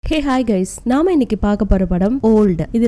Hey hi guys, நாம இன்னைக்கு பார்க்க போற படம் ஓல்ட். இது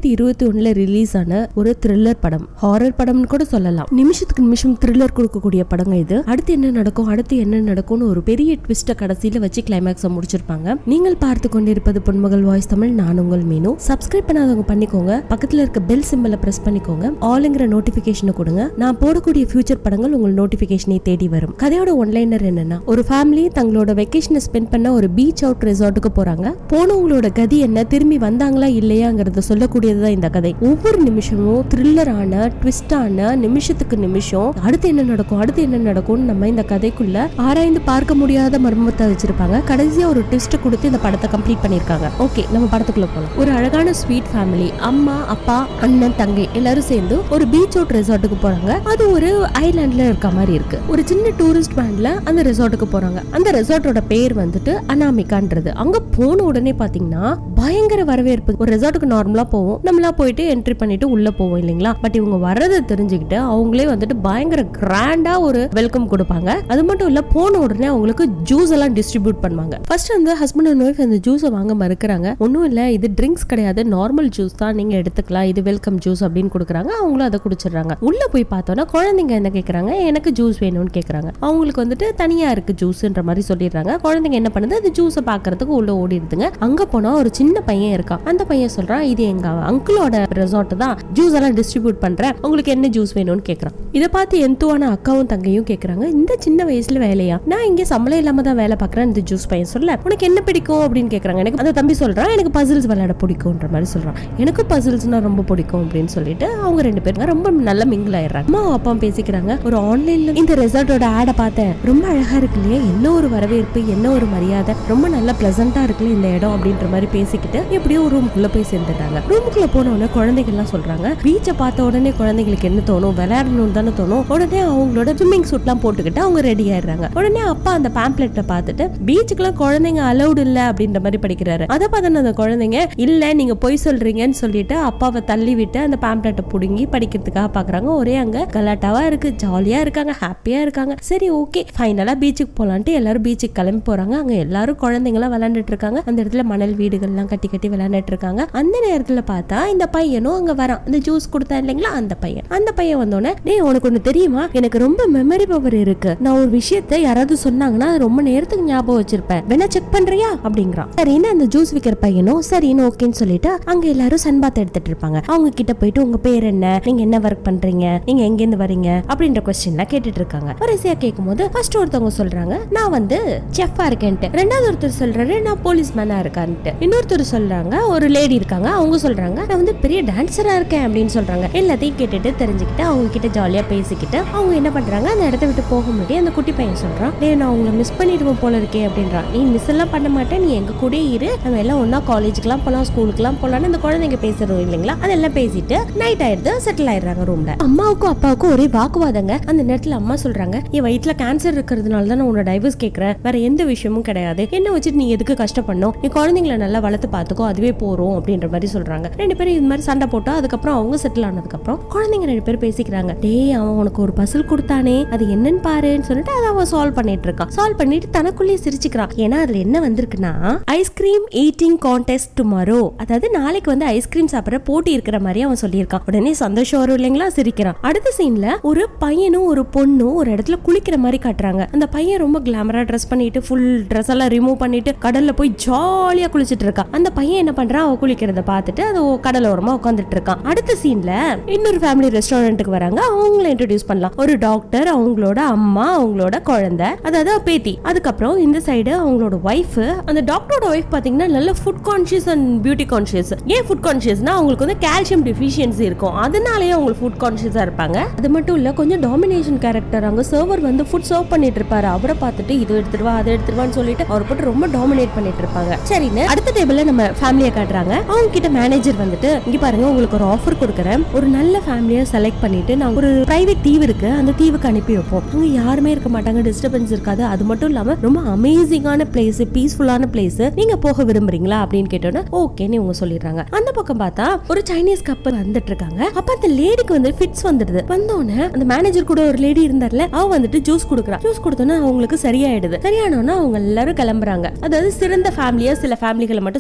2021ல ரிலீஸ் ஆன ஒரு த்ரில்லர் படம். ஹாரர் படம்னு கூட சொல்லலாம். நிமிஷத்துக்கு நிமிஷம் த்ரில்லர் கொடுக்கக்கூடிய படங்க இது. அடுத்து என்ன நடக்கும்னு ஒரு பெரிய ட்விஸ்ட கடைசியில வச்சு கிளைமாக்ஸை முடிச்சிருப்பாங்க. நீங்கள் பார்த்து கொண்டிருப்பது பொன்மகள் வாய்ஸ் தமிழ். நான் உங்கள் மீனு. சப்ஸ்கிரைப் பண்ணாதவங்க பண்ணிக்கோங்க. பக்கத்துல இருக்க பெல் சிம்பலை பிரஸ் பண்ணிக்கோங்க. ஆல்ங்கிற நோட்டிபிகேஷனை கொடுங்க. நான் போடக்கூடிய ஃபியூச்சர் படங்கள் உங்கள் நோட்டிபிகேஷனை தேடி வரும். கதையோட ஒன்லைனர் என்னன்னா, ஒரு ஃபேமிலி தங்களோட வெக்கேஷனை ஸ்பெண்ட் பண்ண ஒரு பீச் அவுட் ரெசார்ட்டுக்கு போறாங்க. போனவங்களோட கதி என்ன, திரும்பி வந்தாங்களா இல்லையாங்கிறத சொல்லக்கூடியதுதான் இந்த கதை. ஒவ்வொரு நிமிஷமும் த்ரில்லரான ட்விஸ்டான, நிமிஷத்துக்கு நிமிஷம் அடுத்து என்ன நடக்கும் நம்ம இந்த கதைக்குள்ள ஆராய்ந்து பார்க்க முடியாத மர்மத்தை வச்சிருப்பாங்க. கடைசியா ஒரு ட்விஸ்ட் கொடுத்து இந்த படத்தை கம்ப்ளீட் பண்ணிருக்காங்க. ஓகே, நம்ம படத்துக்குள்ள போலாம். ஒரு அழகான ஸ்வீட் ஃபேமிலி, அம்மா அப்பா அண்ணன் தங்கை எல்லாரும் சேர்ந்து ஒரு பீச் அவுட் ரெசார்ட்டுக்கு போறாங்க. அது ஒரு ஐலாண்ட்ல இருக்க மாதிரி இருக்கு. ஒரு சின்ன டூரிஸ்ட் வேன்ல அந்த ரெசார்ட்டுக்கு போறாங்க. அந்த ரெசார்ட்டோட பேர் வந்துட்டு அனாமிகான்றது. அங்க போன உடனே பாத்தீங்கன்னா பயங்கர வரவேற்பு. ஒரு ரெசார்ட்டுக்கு நார்மலா போவோம், நம்மளா போயிட்டு என்ட்ரி பண்ணிட்டு உள்ள போவோம் இல்லைங்களா. பட் இவங்க வர்றதை தெரிஞ்சுக்கிட்டு அவங்களே வந்துட்டு பயங்கர கிராண்டா ஒரு வெல்கம் கொடுப்பாங்க. அது மட்டும் இல்ல, போன உடனே அவங்களுக்கு ஜூஸ் எல்லாம் டிஸ்ட்ரிபியூட் பண்ணுவாங்க. ஃபர்ஸ்ட் அந்த ஹஸ்பண்ட் அண்ட் ஒய்ஃப் அந்த ஜூஸை வாங்க மறுக்கிறாங்க. ஒன்னும் இல்ல, இது ட்ரிங்க்ஸ் கிடையாது, நார்மல் ஜூஸ் தான், நீங்க எடுத்துக்கலாம், இது வெல்கம் ஜூஸ் அப்படின்னு கொடுக்குறாங்க. அவங்களும் அதை குடிச்சிடுறாங்க. உள்ள போய் பார்த்தோன்னா குழந்தைங்க என்ன கேட்கறாங்க, எனக்கு ஜூஸ் வேணும்னு கேட்கறாங்க. அவங்களுக்கு வந்துட்டு தனியா இருக்கு ஜூஸ்ன்ற மாதிரி சொல்லிடுறாங்க. குழந்தைங்க என்ன பண்ணுது, அது ஜூஸை பாக்குறதுக்கு உள்ள ஓடிடுதுங்க. அங்க போனா ஒரு சின்ன பையன் இருக்கான். அந்த பையன் சொல்றான், இது எங்க அங்கிளோட ரெசார்ட் தான், ஜூஸ் எல்லாம் டிஸ்ட்ரிபியூட் பண்றேன், உங்களுக்கு என்ன ஜூஸ் வேணும்னு கேக்குறான். இதை பார்த்து எந்துவான அக்காவும் தங்கையும் கேக்குறாங்க, இந்த சின்ன வயசுல வேலையா, நான் இங்க சம்பளம் இல்லாம தான் வேலை பாக்குறேன். இந்த ஜூஸ் பையன் சொல்ல, உனக்கு என்ன பிடிக்கும் அப்படின்னு கேக்குறாங்க. எனக்கு அந்த தம்பி சொல்றான், எனக்கு பசில்ஸ் விளையாட பிடிக்கும்ன்ற மாதிரி சொல்றான். எனக்கு பசில்ஸ்னா ரொம்ப பிடிக்கும் அப்படின்னு சொல்லிட்டு அவங்க ரெண்டு பேரும் ரொம்ப நல்ல மிங்கிள் ஆயிடுறாங்க. அம்மா அப்பா பேசிக்கிறாங்க. ஒரு ஆன்லைன்ல இந்த ரெசார்ட்டோட ஆட பார்த்தேன், ரொம்ப அழகா இருக்கு இல்லையா, என்ன ஒரு வரவேற்பு, என்ன ஒரு மரியாதை, ரொம்ப நல்ல பிளசண்டா இருக்குல்ல இந்த இடம் அப்படின்ற மாதிரி பேசிக்கிட்டு எப்படியோ ரூமுக்குள்ள போய் சேர்ந்துடுறாங்க. ரூமுக்குள்ள போன உடனே குழந்தைகள் எல்லாம் சொல்றாங்க, பீச்சை பார்த்த உடனே குழந்தைங்களுக்கு என்ன தோணும், விளையாடணும்னு தானே தோணும். உடனே அவங்களோட ஸ்விம்மிங் சூட் எல்லாம் போட்டுக்கிட்டு அவங்க ரெடி ஆயிடுறாங்க. உடனே அப்பா அந்த பேம்ப்ளெட்டை பார்த்துட்டு, பீச்சுக்குலாம் குழந்தைங்க அலௌடு இல்ல அப்படின்ற மாதிரி படிக்கிறாரு. அதை பார்த்து அந்த குழந்தைங்க, இல்ல நீங்க பொய் சொல்றீங்கன்னு சொல்லிட்டு அப்பாவை தள்ளி விட்டு அந்த பேம்ப்ளெட்டை புடுங்கி படிக்கிறதுக்காக பாக்குறாங்க. ஒரே அங்க கலாட்டாவா இருக்கு, ஜாலியா இருக்காங்க, ஹாப்பியா இருக்காங்க. சரி ஓகே, ஃபைனலா பீச்சுக்கு போலான்ட்டு எல்லாரும் பீச்சுக்கு கிளம்பி போறாங்க. அங்க எல்லாரும் குழந்தைங்களா விளையாண்டுட்டு இருக்காங்க. அந்த இடத்துல மணல் வீடுகள்லாம் கட்டி விளையாண்டுட்டு இருக்காங்க. அந்த நேரத்துல பார்த்தா இந்த பையனும் அங்க வரான். இந்த ஜூஸ் கொடுத்தா இல்லைங்களா அந்த பையன் வந்தோடனே, டேய் உனக்கு ஒண்ணு தெரியுமா, எனக்கு ரொம்ப மெமரி பவர் இருக்கு, நான் ஒரு விஷயத்தை யாராவது சொன்னாங்கன்னா ரொம்ப நேரத்துக்கு ஞாபகம் வச்சிருப்பேன், வேணா செக் பண்றியா அப்படிங்கிறான். சரின்னு அந்த ஜூஸ் விக்கிற பையனும் சரின்னு ஓகேன்னு சொல்லிட்டு அங்க எல்லாரும் சன்பாத் எடுத்துட்டு இருப்பாங்க. அவங்க கிட்ட போயிட்டு, உங்க பேர் என்ன, நீங்க என்ன ஒர்க் பண்றீங்க, நீங்க எங்க இருந்து வரீங்க அப்படின்ற கொஸ்டின்லாம் கேட்டுட்டு இருக்காங்க. வரிசையா கேட்கும் போது ஃபர்ஸ்ட் ஒருத்தவங்க சொல்றாங்க, நான் வந்து செஃப்பா இருக்கேன்ட்டு. ரெண்டாவது ஒருத்தர் சொல்றாரு, நான் போலீஸ் மேனா இருக்கான்ட்டு. இன்னொருத்தர் சொல்றாங்க, ஒரு லேடி இருக்காங்க, அவங்க சொல்றாங்க, நான் வந்து பெரிய டான்சரா இருக்கேன் அப்படின்னு சொல்றாங்க. எல்லாத்தையும் கேட்டுட்டு தெரிஞ்சுக்கிட்டு அவங்க கிட்ட ஜாலியா பேசிக்கிட்டு அவங்க என்ன பண்றாங்க, அந்த இடத்த விட்டு போக முடியும். அந்த குட்டி பையன் சொல்றான், டேய் நான் உங்களை மிஸ் பண்ணிடுவோம் போல இருக்கே அப்படின்றான். நீ மிஸ் எல்லாம் பண்ண மாட்டேன், நீ எங்க கூட இரு, நம்ம எல்லாம் ஒன்னா காலேஜுக்குலாம் போலாம், ஸ்கூலுக்குலாம் போலான்னு அந்த குழந்தைங்க பேசுறோம் இல்லைங்களா. அதெல்லாம் பேசிட்டு நைட் ஆயிடுது, செட்டில் ஆயிடுறாங்க ரூம்ல. அம்மாவுக்கும் அப்பாவுக்கும் ஒரே வாக்குவாதங்க. அந்த நேரத்துல அம்மா சொல்றாங்க, என் வயிற்றுல கேன்சர் இருக்கிறதுனால தான் நான் உன்னோட டைவர்ஸ் கேட்கறேன், வேற எந்த விஷயமும் கிடையாது, என்ன வச்சுட்டு நீ எதுக்கு கஷ்டப்படணும், நீ குழந்தைங்களை நல்லா வளர்த்து பாத்துக்கோ, அதுவே போறோம் அப்படின்ற மாதிரி சொல்றாங்க. ரெண்டு பேரும் இது மாதிரி சண்டை போட்டா அதுக்கப்புறம் அவங்க செட்டில் ஆனதுக்கு அப்புறம் குழந்தைங்க ரெண்டு பேரும் பேசிக்கிறாங்க, டேய் அவன் உனக்கு ஒரு பசில் கொடுத்தானே, அது என்னன்னு பாருன்னு சொல்லிட்டு அதை அவன் சால்வ் பண்ணிட்டு இருக்கான். சால்வ் பண்ணிட்டு தனக்குள்ளேயே சிரிச்சுக்கிறான். ஏன்னா அதுல என்ன வந்திருக்குன்னா, ஐஸ்கிரீம் ஈட்டிங் கான்டெஸ்ட் டுமாரோ, அதாவது நாளைக்கு வந்து ஐஸ்கிரீம் சாப்பிட்ற போட்டி இருக்கிற மாதிரி அவன் சொல்லியிருக்கான். உடனே சந்தோஷம் வரும் இல்லைங்களா, சிரிக்கிறான். அடுத்த சீன்ல ஒரு பையனும் ஒரு பொண்ணும் ஒரு இடத்துல குளிக்கிற மாதிரி காட்டுறாங்க. அந்த பையன் ரொம்ப கிளாமரா ட்ரெஸ் பண்ணிட்டு ஃபுல் ட்ரெஸ் எல்லாம் ரிமூவ் பண்ணிட்டு கடல்ல போய் ஜாலியா குளிச்சிட்டு இருக்கான். அந்த பையன் என்ன பண்றான், அவ குளிக்கிறத பார்த்துட்டு அது கடலோரமா உட்காந்துட்டு இருக்கான். அடுத்த சீன்ல இன்னொரு ஃபேமிலி ரெஸ்டாரண்ட்டுக்கு வராங்க. அவங்கள இன்ட்ரோடியூஸ் பண்ணலாம். ஒரு டாக்டர், அவங்களோட அம்மா, அவங்களோட குழந்தை, அதாவது பேத்தி. அதுக்கப்புறம் இந்த சைடு அவங்களோட ஒய்ஃப். அந்த டாக்டரோட ஒய்ஃப் பாத்தீங்கன்னா நல்ல food conscious and beauty conscious. ஏன் ஃபுட் கான்ஷியஸ்னா, அவங்களுக்கு வந்து கால்சியம் டெஃபிஷியன்சி இருக்கும், அதனாலேயே அவங்க ஃபுட் கான்ஷியஸா இருப்பாங்க. அது மட்டும் இல்ல, கொஞ்சம் டாமினேஷன் கேரக்டர். அங்க சர்வர் வந்து ஃபுட் சர்வ் பண்ணிட்டு இருப்பாரு. அவரை பார்த்துட்டு இது எடுத்துருவா அதை எடுத்துருவான்னு சொல்லிட்டு அவர் போட்டு ரொம்ப டாமினேட் பண்ணிட்டு இருப்பாங்க. சரின்னு அடுத்த டேபிள்ல நம்ம ஃபேமிலியை காட்டுறாங்க. அவங்க கிட்ட மேனேஜர் வந்துட்டு, இங்க பாருங்க உங்களுக்கு ஒரு ஆஃபர் கொடுக்குறேன், ஒரு நல்ல ஃபேமிலியை செலக்ட் பண்ணிட்டு நாங்க ஒரு பிரைவேட் தீவு இருக்கு, அந்த தீவுக்கு அனுப்பி வைப்போம், அங்க யாருமே இருக்க மாட்டாங்க, டிஸ்டர்பன்ஸ் இருக்காது, அது மட்டும் இல்லாம ரொம்ப அமேசிங்கான பிளேஸ், பீஸ்ஃபுல்லான பிளேஸ், நீங்க போக விரும்புறீங்களா அப்படின்னு கேட்டோன்னா ஓகேன்னு இவங்க சொல்லிடுறாங்க. அந்த பக்கம் பார்த்தா ஒரு சைனீஸ் கப்பல் வந்துட்டு இருக்காங்க. அப்ப அந்த லேடிக்கு வந்து ஃபிட்ஸ் வந்துடுது. வந்தோடனே அந்த மேனேஜர் கூட ஒரு லேடி இருந்தார்ல, அவ வந்துட்டு ஜூஸ் கொடுக்குறா. ஜூஸ் கொடுத்தோன்னா அவங்களுக்கு சரியாயிடுது. சரியானோன்னா அவங்க எல்லாரும் கிளம்புறாங்க. அதாவது சிறந்த ஃபேமிலியா சில ஃபேமிலிகளை மட்டும்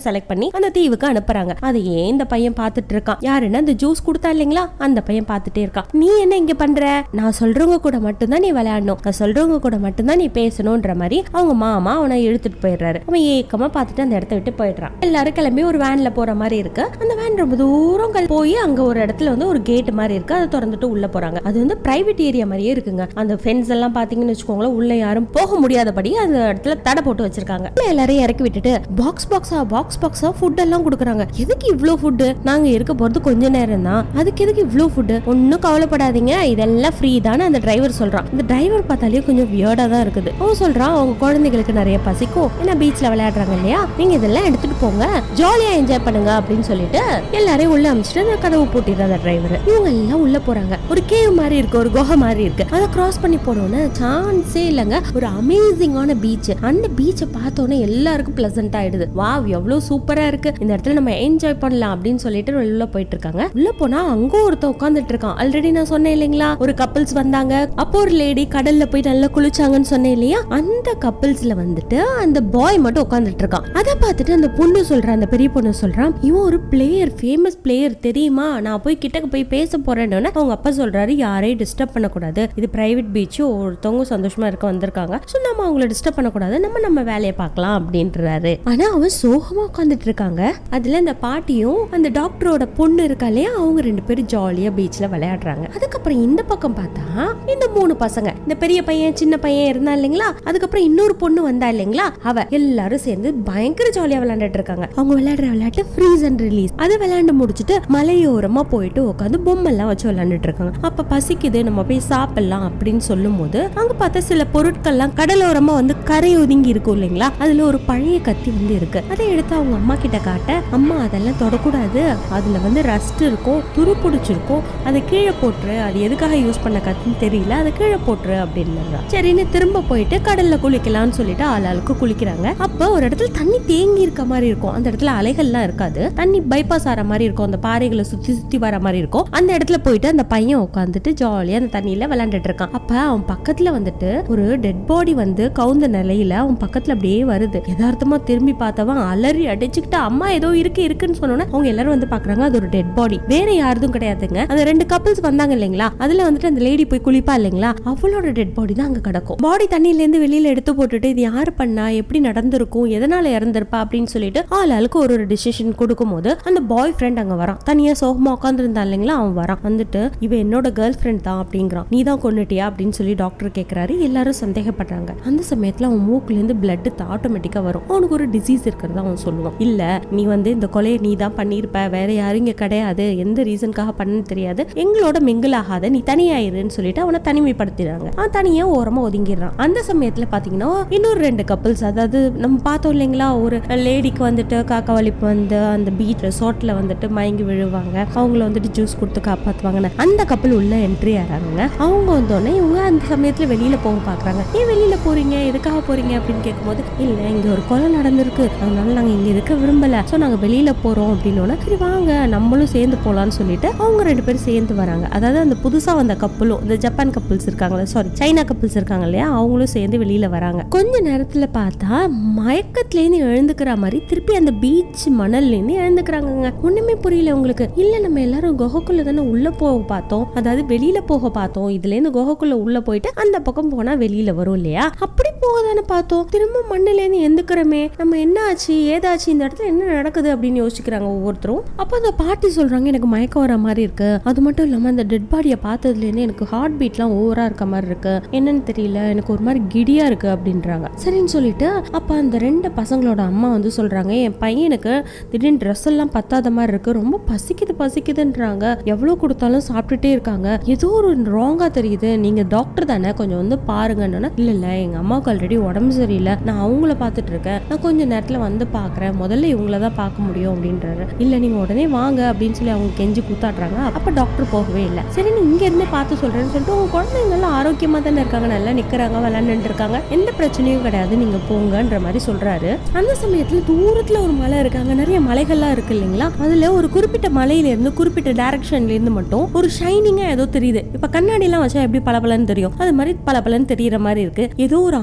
செலக்ட் பண்ணி அந்த தீவுக்கு அனுப்புறாங்க. அதையே இந்த பையன் பாத்துட்டு இருக்கான். யாருன்னா அந்த ஜூஸ் கொடுத்தா இல்லைங்களா, அந்த பையன் பாத்துட்டே இருக்கான். நீ என்ன இங்க பண்ற? நான் சொல்றவங்க கூட மட்டும்தான் நீ விளையாடணும், நான் சொல்றவங்க கூட மட்டும்தான் நீ பேசணும்ன்ற மாதிரி அவங்க மாமா அவனை இழுத்துட்டு போயிடுறாரு. அவன் ஏக்கமா பாத்துட்டு அந்த இடத்த விட்டு போயிடுறான். எல்லாரும் கிளம்பி ஒரு வேன்ல போற மாதிரி இருக்கு. அந்த வேன் ரொம்ப தூரம் போய் அங்க ஒரு இடத்துல வந்து ஒரு கேட் மாதிரி இருக்கு, அதை திறந்துட்டு உள்ள போறாங்க. அது வந்து பிரைவேட் ஏரியா மாதிரியே இருக்குங்க. அந்த ஃபென்ஸ் எல்லாம் பாத்தீங்கன்னு வச்சுக்கோங்களேன், உள்ள யாரும் போக முடியாதபடி அந்த இடத்துல தடை போட்டு வச்சிருக்காங்க. எல்லாரையும் இறக்கி விட்டுட்டு பாக்ஸ் பாக்ஸா ஃபுட் எல்லாம் கொடுக்குறாங்க. எதுக்கு இவ்ளோ ஃபுட்? நாங்க இருக்க போறது கொஞ்ச நேரம் தான், அதுக்கு எதுக்கு இவ்ளோ ஃபுட்? ஒன்னும் கவலைப்படாதீங்க, இதெல்லாம் ஃப்ரீ தானே அந்த டிரைவர் சொல்றான். இந்த டிரைவர் பார்த்தாலே கொஞ்சம் வியர்டா தான் இருக்குது. அவன் சொல்றான், அவங்க குழந்தைகளுக்கு நிறைய பசிக்கும், ஏன்னா பீச்ல விளையாடுறாங்க இல்லையா, நீங்க இதெல்லாம் எடுத்துட்டு போங்க, ஜாலியா என்ஜாய் பண்ணுங்க அப்படின்னு சொல்லிட்டு எல்லாரையும் உள்ள அமிச்சிட்டு அந்த கதவு பூட்டிடுற அந்த டிரைவர். இவங்க எல்லாம் உள்ள போறாங்க. ஒரு கேவ் மாதிரி இருக்கு, ஒரு குகை மாதிரி இருக்கு. அதை கிராஸ் பண்ணி போனோன்னு சான்ஸே இல்லங்க, ஒரு அமேசிங்கான பீச். அந்த பீச்சை பார்த்தோன்னே எல்லாருக்கும் பிளசன்ட் ஆயிடுது. வாவ், எவ்வளவு சூப்பரா இருக்கு, இந்த இடத்துல நம்ம என்ஜாய் பண்ணலாம் அப்படின்னு சொல்லிட்டு உள்ள போயிட்டு இருக்காங்க. உள்ள போனா அங்க ஒருத்தன் உட்கார்ந்துட்டு இருக்கான். ஆல்ரெடி நான் சொன்னேன் இல்லைங்களா, ஒரு கப்பிள்ஸ் வந்தாங்க, அப்போ ஒரு லேடி கடல்ல போய் நல்லா குளிச்சாங்கன்னு சொன்னேன் இல்லையா, அந்த கப்பிள்ஸ்ல வந்துட்டு அந்த பாய் மட்டும் உட்கார்ந்துட்டு இருக்கான். அதை பார்த்துட்டு அந்த பொண்ணு சொல்றான், அந்த பெரிய பொண்ணு சொல்றான், இவன் ஒரு பிளேயர், ஃபேமஸ் பிளேயர் தெரியுமா, நான் போய் கிட்டக்கு போய் பேச போறேன்னு. அவங்க அப்பா சொல்றாரு, யாரையும் டிஸ்டர்ப் பண்ணக்கூடாது, இது பிரைவேட் பீச், ஒருத்தவங்க சந்தோஷமா இருக்க வந்திருக்காங்க, சோ நம்ம அவங்கள டிஸ்டர்ப் பண்ணக்கூடாது, நம்ம வேலையை பார்க்கலாம் அப்படின்றாரு. ஆனா அவன் சோகமா உட்கார்ந்துட்டு இருக்காங்க. அதுல இந்த பாட்டியும் அந்த டாக்டரோட பொண்ணு இருக்கா இல்லையா, அவங்க ரெண்டு பேரும் ஜாலியா பீச்ல விளையாடுறாங்க. அதுக்கப்புறம் இந்த பக்கம் பார்த்தா இந்த 3 பசங்க, இந்த பெரிய பையன் சின்ன பையன் இருந்தா இல்லைங்களா, அதுக்கப்புறம் இன்னொரு பொண்ணு வந்தா இல்லைங்களா, அவ எல்லாரும் சேர்ந்து பயங்கர ஜாலியா விளையாண்டுட்டு இருக்காங்க. அவங்க விளையாடுற விளையாட்டு ஃப்ரீஸ் அண்ட் ரிலீஸ். அதை விளையாண்டு முடிச்சுட்டு மலையோரமா போயிட்டு உட்காந்து பொம்மை எல்லாம் வச்சு விளையாண்டுட்டு இருக்காங்க. அப்ப பசிக்குது, நம்ம போய் சாப்பிடலாம் அப்படின்னு சொல்லும் போது அங்க பார்த்தா சில பொருட்கள்லாம் கடலோரமா வந்து கரை ஒதுங்கி இருக்கும் இல்லைங்களா, அதுல ஒரு பழைய கத்தி வந்து இருக்கு. அதை எடுத்து அவங்க அம்மா கிட்ட காட்ட, அம்மா அதெல்லாம் தொடக்கூடாது, அதுல வந்து ரஸ்ட் இருக்கும், துரு பிடிச்சிருக்கும், அதை கீழே போட்டுரு, அது எதுக்காக யூஸ் பண்ண கத்துன்னு தெரியல, அதை கீழே போட்டுரு அப்படின்னு. சரின்னு திரும்ப போயிட்டு கடல்ல குளிக்கலாம்னு சொல்லிட்டு ஆளாளுக்கு குளிக்கிறாங்க. அப்ப ஒரு இடத்துல தண்ணி தேங்கி இருக்க மாதிரி இருக்கும். அந்த இடத்துல அலைகள்லாம் இருக்காது, தண்ணி பைபாஸ் ஆற மாதிரி இருக்கும், அந்த பாறைகளை சுத்தி சுத்தி வர மாதிரி இருக்கும். அந்த இடத்துல போயிட்டு அந்த பையன் உட்காந்துட்டு ஜாலியா அந்த தண்ணியில விளையாண்டுட்டு இருக்கான். அப்ப அவன் பக்கத்துல வந்துட்டு ஒரு டெட் பாடி வந்து கவுந்த நிலையில அவன் பக்கத்துல அப்படியே வருது. யதார்த்தமா திரும்பி பார்த்தவன் அலறி அடிச்சுக்கிட்டு, அம்மா ஏதோ இருக்குன்னு சொன்னோன்னா அவங்க எல்லாரும் வந்து பாக்குறாங்க, அது ஒரு டெட் பாடி, வேற யாரும் கிடையாதுங்க. அந்த 2 கப்பிள்ஸ் வந்தாங்க இல்லைங்களா, அதுல வந்துட்டு அந்த லேடி போய் குளிப்பா இல்லைங்களா, அவளோட டெட் பாடி தான் அங்க கிடக்கும். பாடி தண்ணியில இருந்து வெளியில எடுத்து போட்டுட்டு, இது யாரு பண்ணா, எப்படி நடந்திருக்கும், எதனால இறந்திருப்பா அப்படின்னு சொல்லிட்டு ஆளாளுக்கு ஒரு டிசிஷன் கொடுக்கும் போது அந்த பாய் ஃப்ரெண்ட் அங்க வரான். தனியா சோகமா உட்கார்ந்து இருந்தா இல்லைங்களா, அவன் வரான். வந்துட்டு இவ என்னோட கேர்ள் ஃப்ரெண்ட் தான் அப்படிங்கிறான். நீ தான் கொன்னுட்டியா அப்படின்னு சொல்லி டாக்டர் கேட்கிறாரு. எல்லாரும் சந்தேகப்படுறாங்க. அந்த சமயத்துல அவன் மூக்குல இருந்து பிளட் ஆட்டோமேட்டிக்கா வரும். அவனுக்கு ஒரு டிசீஸ் இருக்கிறதா அவன் சொல்லுவான். இல்ல, நீ வந்து இந்த கொலையை நீ தான் பண்ணிருப்ப, வேற யாரும் இங்க கிடையாது, எந்த ரீசனுக்காக பண்ணு தெரியாது, எங்களோட மிங்கிள் ஆகாத, நீ தனியாயிருன்னு சொல்லிட்டு அவனை தனிமைப்படுத்திடுறாங்க. அவன் தனியா ஓரமா ஒதுங்கிடுறான். அந்த சமயத்துல பாத்தீங்கன்னா இன்னொரு 2 கப்பிள்ஸ், அதாவது நம்ம பார்த்தோம் இல்லைங்களா, ஒரு லேடிக்கு வந்துட்டு காக்கா வலிப்பு வந்து அந்த பீச் ரெசார்ட்ல வந்துட்டு மயங்கி விழுவாங்க, அவங்கள வந்துட்டு ஜூஸ் கொடுத்து காப்பாத்துவாங்க. அந்த கப்பல் உள்ள என்ட்ரி ஆறாங்க. அவங்க வந்தோடனே இவங்க அந்த சமயத்துல வெளியில போக பாக்குறாங்க. ஏன் வெளியில போறீங்க, எதுக்காக போறீங்க அப்படின்னு கேட்கும்போது, இல்ல இங்க ஒரு கொலை நடந்திருக்கு, அதனால நாங்க இங்க இருக்க விரும்பல, சோ நாங்க வெளியில போறோம் அப்படின்னோன்னா, சரி வாங்க நம்மளும் சேர்ந்து போலான்னு சொல்லிட்டு அவங்க 2 பேரும் சேர்ந்து வராங்க. அதாவது அந்த புதுசா வந்த கப்பலும், இந்த ஜப்பான் கப்பிள்ஸ் இருக்காங்களா, சாரி சைனா கப்பிள்ஸ் இருக்காங்க இல்லையா, அவங்களும் சேர்ந்து வெளியில வராங்க. கொஞ்ச நேரத்துல பார்த்தா மயக்கத்துல இருந்து எழுந்துக்கிற மாதிரி திருப்பி அந்த பீச் மணல்ல இருந்து எழுந்துக்கிறாங்க. ஒண்ணுமே புரியல உங்களுக்கு. இல்ல நம்ம எல்லாரும் குகைக்குள்ள தானே உள்ள போக பார்த்தோம், அதாவது வெளியில போக பார்த்தோம், இதுல இருந்து குகைக்குள்ள உள்ள போயிட்டு அந்த பக்கம் போனா வெளியில வரும் இல்லையா, அப்படி போக தானே பார்த்தோம், திரும்ப மண்ணில இருந்து எந்துக்கிறமே, நம்ம என்ன ஆச்சு ஏதாச்சு, இந்த இடத்துல என்ன நடக்குது அப்படின்னு யோசிக்கிறாங்க ஒவ்வொருத்தரும். அப்ப அந்த பாட்டி சொல்றாங்க, எனக்கு மயக்கம் வர மாதிரி இருக்கு, அது மட்டும் இல்லாம அந்த டெட் பாடியை பார்த்ததுல இருந்து எனக்கு ஹார்ட் பீட்லாம் ஓவரா இருக்க மாதிரி இருக்கு, என்னன்னு தெரியல, எனக்கு ஒரு மாதிரி கிடியா இருக்கு அப்படின்றாங்க. சரின்னு சொல்லிட்டு அப்ப அந்த 2 பசங்களோட அம்மா வந்து சொல்றாங்க, என் பையனுக்கு திடீர்னு ட்ரெஸ் எல்லாம் பத்தாத மாதிரி இருக்கு, ரொம்ப பசிக்குதுன்றாங்க, எவ்வளவு கொடுத்தாலும் சாப்பிட்டுட்டே இருக்காங்க, ஏதோ ஒரு ராங்கா தெரியுது, நீங்க டாக்டர் தானே, கொஞ்சம் வந்து பாருங்கன்னா, இல்ல எங்க அம்மாவுக்கு ஆல்ரெடி உடம்பு சரியில்லை, நான் அவங்கள பாத்துட்டு இருக்கேன், நான் கொஞ்ச நேரத்துல வந்து பாக்குறேன், முதல்ல இவங்களதான் பார்க்க முடியும் அப்படின்றாரு. இல்ல நீங்க உடனே வாங்க அப்படின்னு சொல்லி அவங்க கெஞ்சி கூத்தாடுறாங்க. அப்ப டாக்டர் போகவே இல்லை. சரி நீ இங்க இருந்தே பார்த்து சொல்றேன்னு சொல்லிட்டு, உங்க குழந்தைங்க நல்லா ஆரோக்கியமா தானே இருக்காங்க, நல்லா நிக்கிறாங்க, விளையாண்டுட்டு இருக்காங்க, எந்த பிரச்சனையும் கிடையாது, நீங்க போங்கன்ற மாதிரி சொல்றாரு. அந்த சமயத்துல தூரத்துல ஒரு மலை இருக்காங்க, நிறைய மலைகள்லாம் இருக்கு இல்லைங்களா, அதுல ஒரு குறிப்பிட்ட மலையில இருந்து குறிப்பிட்ட டைரக்ஷன்ல இருந்து மட்டும் ஒரு ஷைனிங்கா ஏதோ தெரியுது. இப்ப கண்ணாடி எல்லாம் வச்சா எப்படி பளபளன்னு தெரியும், அது மாதிரி பளபளன்னு தெரியற மாதிரி இருக்கு. ஏதோ ஒரு ஆள்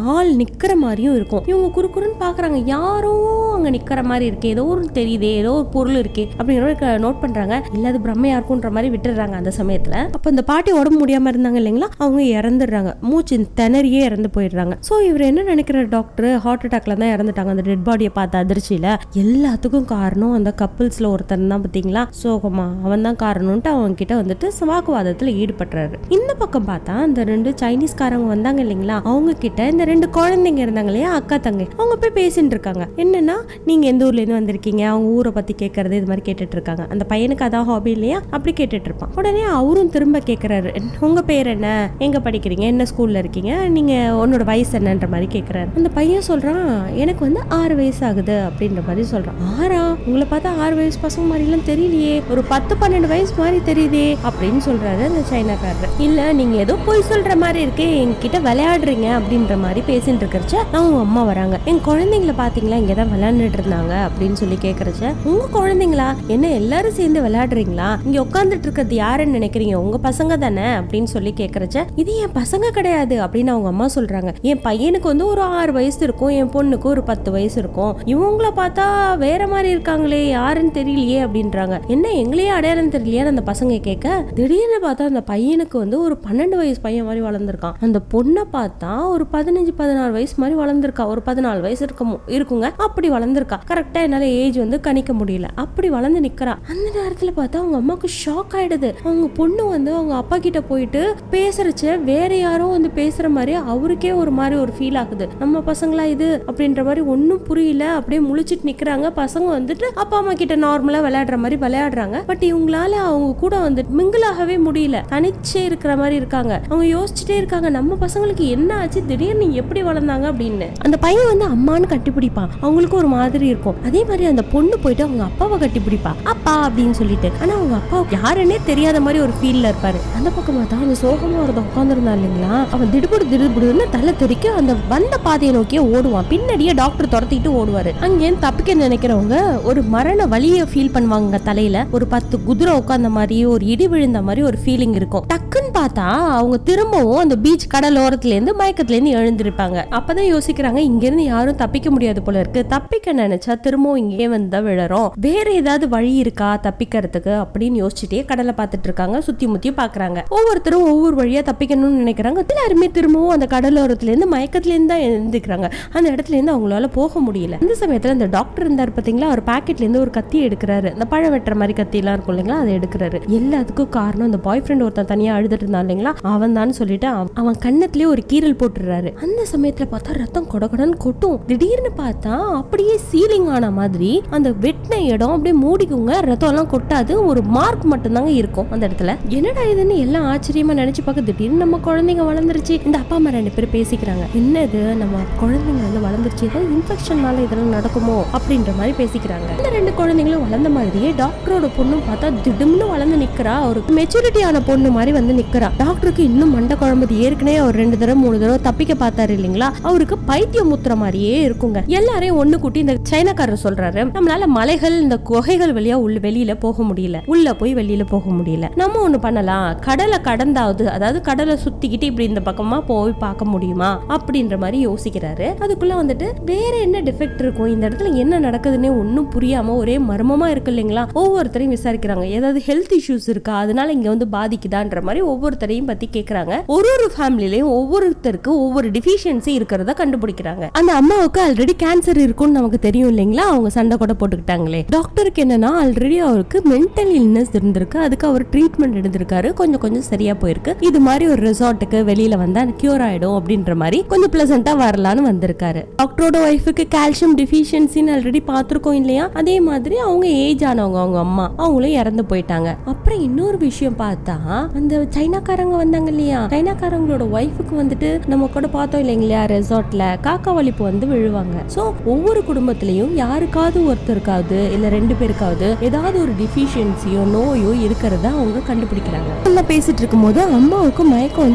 நிக்கிற மாதிரியும் இருக்கும். இவங்க குறுக்குறுன்னு பாக்குறாங்க, யாரோ அங்க நிக்கிற மாதிரி இருக்கு, ஏதோ ஒரு தெரியுதே, ஏதோ ஒரு பொருள் இருக்கு அப்படிங்கிற நோட் பண்றாங்க. இல்லாத பிரம்மையா இருக்குன்ற மாதிரி விட்டுறாங்க. அந்த சமயத்துல அப்ப இந்த பாட்டி உடம்பு முடியாம இருந்தாங்க இல்லைங்களா, அவங்க இறந்துடுறாங்க, மூச்சு திணறியே இறந்து போயிடுறாங்க. சோ இவர் என்ன நினைக்கிறார், டாக்டர் ஹார்ட் அட்டாக்ல தான் இறந்துட்டாங்க. அந்த டெட் பாடியை பார்த்த அதிர்ச்சியில எல்லாத்துக்கும் காரணம் அந்த கப்பிள்ஸ்ல ஒருத்தன் தான் பாத்தீங்களா, சோகமா அவன் தான் காரணம்ட்டு அவங்க கிட்ட வந்துட்டு வாக்குவாதத்துல ஈடுபடுறாரு. இந்த பக்கம் பார்த்தா அந்த 2 சைனீஸ்காரங்க வந்தாங்க இல்லைங்களா, அவங்க கிட்ட இந்த 2 குழந்தைங்க இருந்தாங்க இல்லையா, அக்கா தங்கை, அவங்க போய் பேசிட்டு இருக்காங்க. என்னன்னா, நீங்க எந்த ஊர்ல இருந்து வந்திருக்கீங்க, அவங்க ஊரை பத்தி கேட்கறது, இது மாதிரி கேட்டுட்டு இருக்காங்க. அந்த பையனுக்கு அதான் ஹாபி இல்லையா, அப்படி கேட்டுட்டு இருப்பான். உடனே அவரும் திரும்ப கேட்கிறாரு, உங்க பேர் என்ன, எங்க படிக்கிறீங்க, என்ன ஸ்கூல்ல இருக்கீங்க, நீங்க உன்னோட வயசு என்னன்ற மாதிரி கேட்கிறாரு. அந்த பையன் சொல்றான், எனக்கு வந்து 6 வயசு ஆகுது அப்படின்ற மாதிரி சொல்றான். 6? உங்களை பார்த்தா 6 வயசு பசங்க மாதிரி எல்லாம் தெரியலையே, ஒரு 10-12 வயசு மாதிரி தெரியுதே அப்படின்னு சொல்றாரு அந்த சைனாக்காரர். இல்ல நீங்க ஏதோ போய் சொல்ற மாதிரி இருக்கு, என்கிட்ட விளையாடுறீங்க அப்படின்ற மாதிரி பேசிட்டு இருக்கிறச்ச அவங்க அம்மா வராங்க. என் குழந்தைங்களை பாத்தீங்களா, இங்கதான் விளையாண்டுட்டு இருந்தாங்க அப்படின்னு சொல்லி கேக்குறச்ச, உங்க குழந்தைங்களா, என்ன எல்லாரும் சேர்ந்து விளையாடுறீங்களா, இங்க உட்காந்துட்டு இருக்கிறது யாருன்னு நினைக்கிறீங்க, உங்க பசங்க தானே அப்படின்னு சொல்லி கேக்குறச்ச, இது என் பசங்க கிடையாது அப்படின்னு அவங்க அம்மா சொல்றாங்க. என் பையனுக்கு வந்து ஒரு 6 வயசு இருக்கும், என் பொண்ணுக்கு ஒரு 10 வயசு இருக்கும், இவங்கள பார்த்தா வேற மாதிரி இருக்காங்களே, யாருன்னு தெரியலையே அப்படின்றாங்க. என்ன எங்களையே அடையாளம் தெரியலையா அந்த பசங்க கேட்க, திடீர்னு பார்த்தா அந்த பையனுக்கு வந்து ஒரு 12 வயசு பையன் மாதிரி வளர்ந்துருக்கான். அந்த பொண்ணை பார்த்தா ஒரு 15-16 வயசு மாதிரி வளர்ந்துருக்கா, ஒரு 14 வயசு இருக்குங்க, அப்படி வளர்ந்துருக்கா. கரெக்டா என்னால ஏஜ் வந்து கணிக்க முடியல, அப்படி வளர்ந்து நிக்கிறா. அந்த நேரத்துல பார்த்தா அவங்க அம்மாவுக்கு ஷாக் ஆயிடுது. அவங்க பொண்ணு வந்து அவங்க அப்பா கிட்ட போயிட்டு பேசுறச்ச வேற யாரோ வந்து பேசுற மாதிரி அவருக்கே ஒரு மாதிரி ஒரு ஃபீல் ஆகுது. நம்ம பசங்களா இது அப்படின்ற மாதிரி ஒன்னும் புரியல, அப்படியே முழிச்சிட்டு நிக்கிறாங்க. பசங்க வந்துட்டு அப்பா அம்மா கிட்ட நார்மலா விளையாடுற மாதிரி விளையாடுறாங்க. பட் இவங்களால அவங்க கூட வந்து மிங்கிளாகவே முடியல, தனிச்சே இருக்கிற மாதிரி இருக்காங்க. அவங்க யோசிச்சுட்டே இருக்காங்க, நம்ம பசங்களுக்கு என்ன ஆச்சு, திடீர்னு எப்படி வளர்ந்தாங்க அப்படின்னு. அந்த பையன் வந்து அம்மான்னு கட்டிப்பிடிப்பான், அவங்களுக்கு ஒரு மாதிரி இருக்கும். அதே மாதிரி அந்த பொண்ணு போயிட்டு அவங்க அப்பாவை கட்டிப்பிடிப்பா, அப்பா அப்படின்னு சொல்லிட்டு. ஆனா அவங்க அப்பா யாருன்னே தெரியாத மாதிரி ஒரு ஃபீல்ல இருப்பாரு. அந்த பக்கமா தான் அந்த சோகமா ஒருத்த உட்காந்துருந்தா இல்லைங்களா, அவன் திடுபுடுன்னு தலை தெறிக்க அந்த வந்த பாதையை நோக்கியே ஓடுவான். பின்னாடியே டாக்டர் துரத்திட்டு ஓடுவாரு. அங்கே தப்பிக்க நினைக்கிறவங்க ஒரு மரண வலியை ஃபீல் பண்ணுவாங்க. தலையில ஒரு 10 குதிரை உட்கார்ந்த மாதிரி, ஒரு இடி விழுந்த மாதிரி ஒரு ஃபீலிங் இருக்கும். டக்குன்னு பார்த்தா அவங்க திரும்பவும் அந்த பீச் கடலோரத்துல இருந்து மயக்கத்துல இருந்து எழுந்திருப்பாங்க. அப்பதான் யோசிக்கிறாங்க, இங்க இருந்து யாரும் தப்பிக்க முடியாது போல இருக்கு, தப்பிக்க நினைச்சா திரும்பவும் இங்கே வந்து விழறோம், வேற ஏதாவது வழி இருக்கா தப்பிக்கிறதுக்கு அப்படின்னு யோசிச்சுட்டே கடலை பார்த்துட்டு இருக்காங்க. சுத்தி முத்தி பாக்குறாங்க. ஒவ்வொருத்தரும் ஒவ்வொரு வழியா தப்பிக்கணும்னு நினைக்கிறாங்க. எல்லாருமே திரும்பவும் அந்த கடலோரத்துல இருந்து மயக்கத்துல இருந்து தான் எழுந்திருக்கிறாங்க. அந்த இடத்துல இருந்து அவங்களால போக முடியல. இந்த சமயத்துல அந்த டாக்டர் இருந்தார் பாத்தீங்களா, ஒரு பாக்கெட்ல இருந்து ஒரு கத்தி எடுக்கிறாரு. அந்த பழம் வெட்டுற மாதிரி கத்தி எல்லாம் இருக்கும் இல்லைங்களா, அதை எடுக்கிறாரு. எல்லாத்துக்கும் காரணம் அந்த பாய் ஃப்ரெண்ட் ஒருத்தன் தனியா அழுதுட்டு இருந்தான் இல்லைங்களா, அவன் தான் சொல்லிட்டு அவன் கண்ணத்திலேயே ஒரு கீரல் போட்டுறாரு. அந்த சமயத்துல பார்த்தா ரத்தம் கொடகொடன்னு கொட்டும். திடீர்னு பார்த்தா அப்படியே சீலிங் ஆன மாதிரி அந்த வெட்டின இடம் அப்படியே மூடிக்குங்க, ரத்தம் எல்லாம் கொட்டாது, ஒரு மார்க் மட்டும் தாங்க இருக்கும் அந்த இடத்துல. என்னடா இதுன்னு எல்லாம் ஆச்சரியமா நினைச்சு பார்க்க, திடீர்னு நம்ம குழந்தைங்க வளர்ந்துருச்சு. இந்த அப்பா அம்மா 2 பேரும் பேசிக்கிறாங்க, என்னது நம்ம குழந்தைங்க வந்து வளர்ந்துருச்சு, ஏதோ இன்ஃபெக்ஷன்னால இதெல்லாம் நடக்குமோ அப்படின்ற மாதிரி பேசிக்கிறாங்க. இந்த 2 குழந்தைங்களும் வளர்ந்த மாதிரியே டாக்டரோட பொண்ணும் பார்த்தா திடும்னு வளர்ந்து நிக்கிறா, ஒரு மெச்சூரிட்டியான பொண்ணு மாதிரி வந்து நிக்கிறா. டாக்டருக்கு இன்னும் மண்டை குழம்புது. ஏற்கனவே அவர் 2 தடவை 3 தடவை தப்பிக்க பார்த்தாரு இல்லைங்களா, அவருக்கு பைத்தியம் முத்துற மாதிரியே இருக்குங்க. எல்லாரையும் ஒண்ணு கூட்டி இந்த சைனாக்காரர் சொல்றாரு, நம்மளால மலைகள் இந்த குகைகள் வழியா வெளியில போக முடியல, உள்ள போய் வெளியில போக முடியல, நம்ம ஒண்ணு பண்ணலாம், கடலை கடந்தாவது, அதாவது கடலை சுத்திக்கிட்டு இப்படி இந்த பக்கமா போய் பார்க்க முடியுமா அப்படின்ற மாதிரி யோசிக்கிறாரு. அதுக்குள்ள வந்துட்டு வேற என்ன டிஃபெக்ட் இருக்கும், இந்த இடத்துல என்ன நடக்குதுன்னே ஒன்னும் புரியாம ஒரே மர்மமா இருக்கு இல்லைங்களா. ஒவ்வொருத்தரையும் விசாரிக்கிறாங்க, ஏதாவது ஹெல்த் இஷ்யூஸ் இருக்கா, அதனால இங்க வந்து பாதிக்குதான்ற மாதிரி ஒவ்வொருத்தரையும் பத்தி கேக்குறாங்க. ஒரு ஃபேமிலிலையும் ஒவ்வொருத்தருக்கு ஒவ்வொரு டிஃபிஷியன்சி இருக்கிறத கண்டுபிடிக்கிறாங்க. அந்த அம்மாவுக்கு ஆல்ரெடி கேன்சர் இருக்கும்னு நமக்கு தெரியும் இல்லைங்களா, அவங்க சண்டை கூட போட்டுக்கிட்டாங்களே. டாக்டருக்கு என்னன்னா ஆல்ரெடி அவருக்கு மென்டல் இல்னஸ் இருந்திருக்கு, அதுக்கு அவர் ட்ரீட்மெண்ட் எடுத்திருக்காரு, கொஞ்சம் சரியா போயிருக்கு. இது மாதிரி ஒரு ரிசார்ட்டுக்கு வெளியில வந்தா கியூர் ஆயிடும் அப்படின்ற மாதிரி கொஞ்சம் பிளசண்டா வரலான்னு வந்திருக்காரு. டாக்டரோட ஒய்ஃபுக்கு கால்சியம் டிஃபிஷியன்சின்னு ஆல்ரெடி பார்த்திருக்கோம் இல்லையா, அதே மாதிரி அவங்க ஏஜ் ஆனவங்க, அவங்க அம்மா அவங்களும் இறந்து போயிட்டாங்க. அப்புறம் இன்னொரு விஷயம் பார்த்தா, அந்த சைனாக்காரங்க வந்தாங்க இல்லையா, சைனாக்காரங்களோட ஒய்ஃபுக்கு வந்துட்டு நம்ம கூட பார்த்தோம் இல்லைங்களா ரிசார்ட்ல காக்கா வலிப்பு வந்து விழுவாங்க. சோ ஒவ்வொரு குடும்பத்திலையும் யாருக்காவது ஒருத்தருக்காவது இல்ல 2 பேருக்காவது ஏதாவது ஒரு டிஃபிஷியன்சியோ நோயோ இருக்கிறத அவங்க கண்டுபிடிக்கிறாங்க. பேசிட்டு இருக்கும் போது அம்மாவுக்கு மயக்கம் வந்து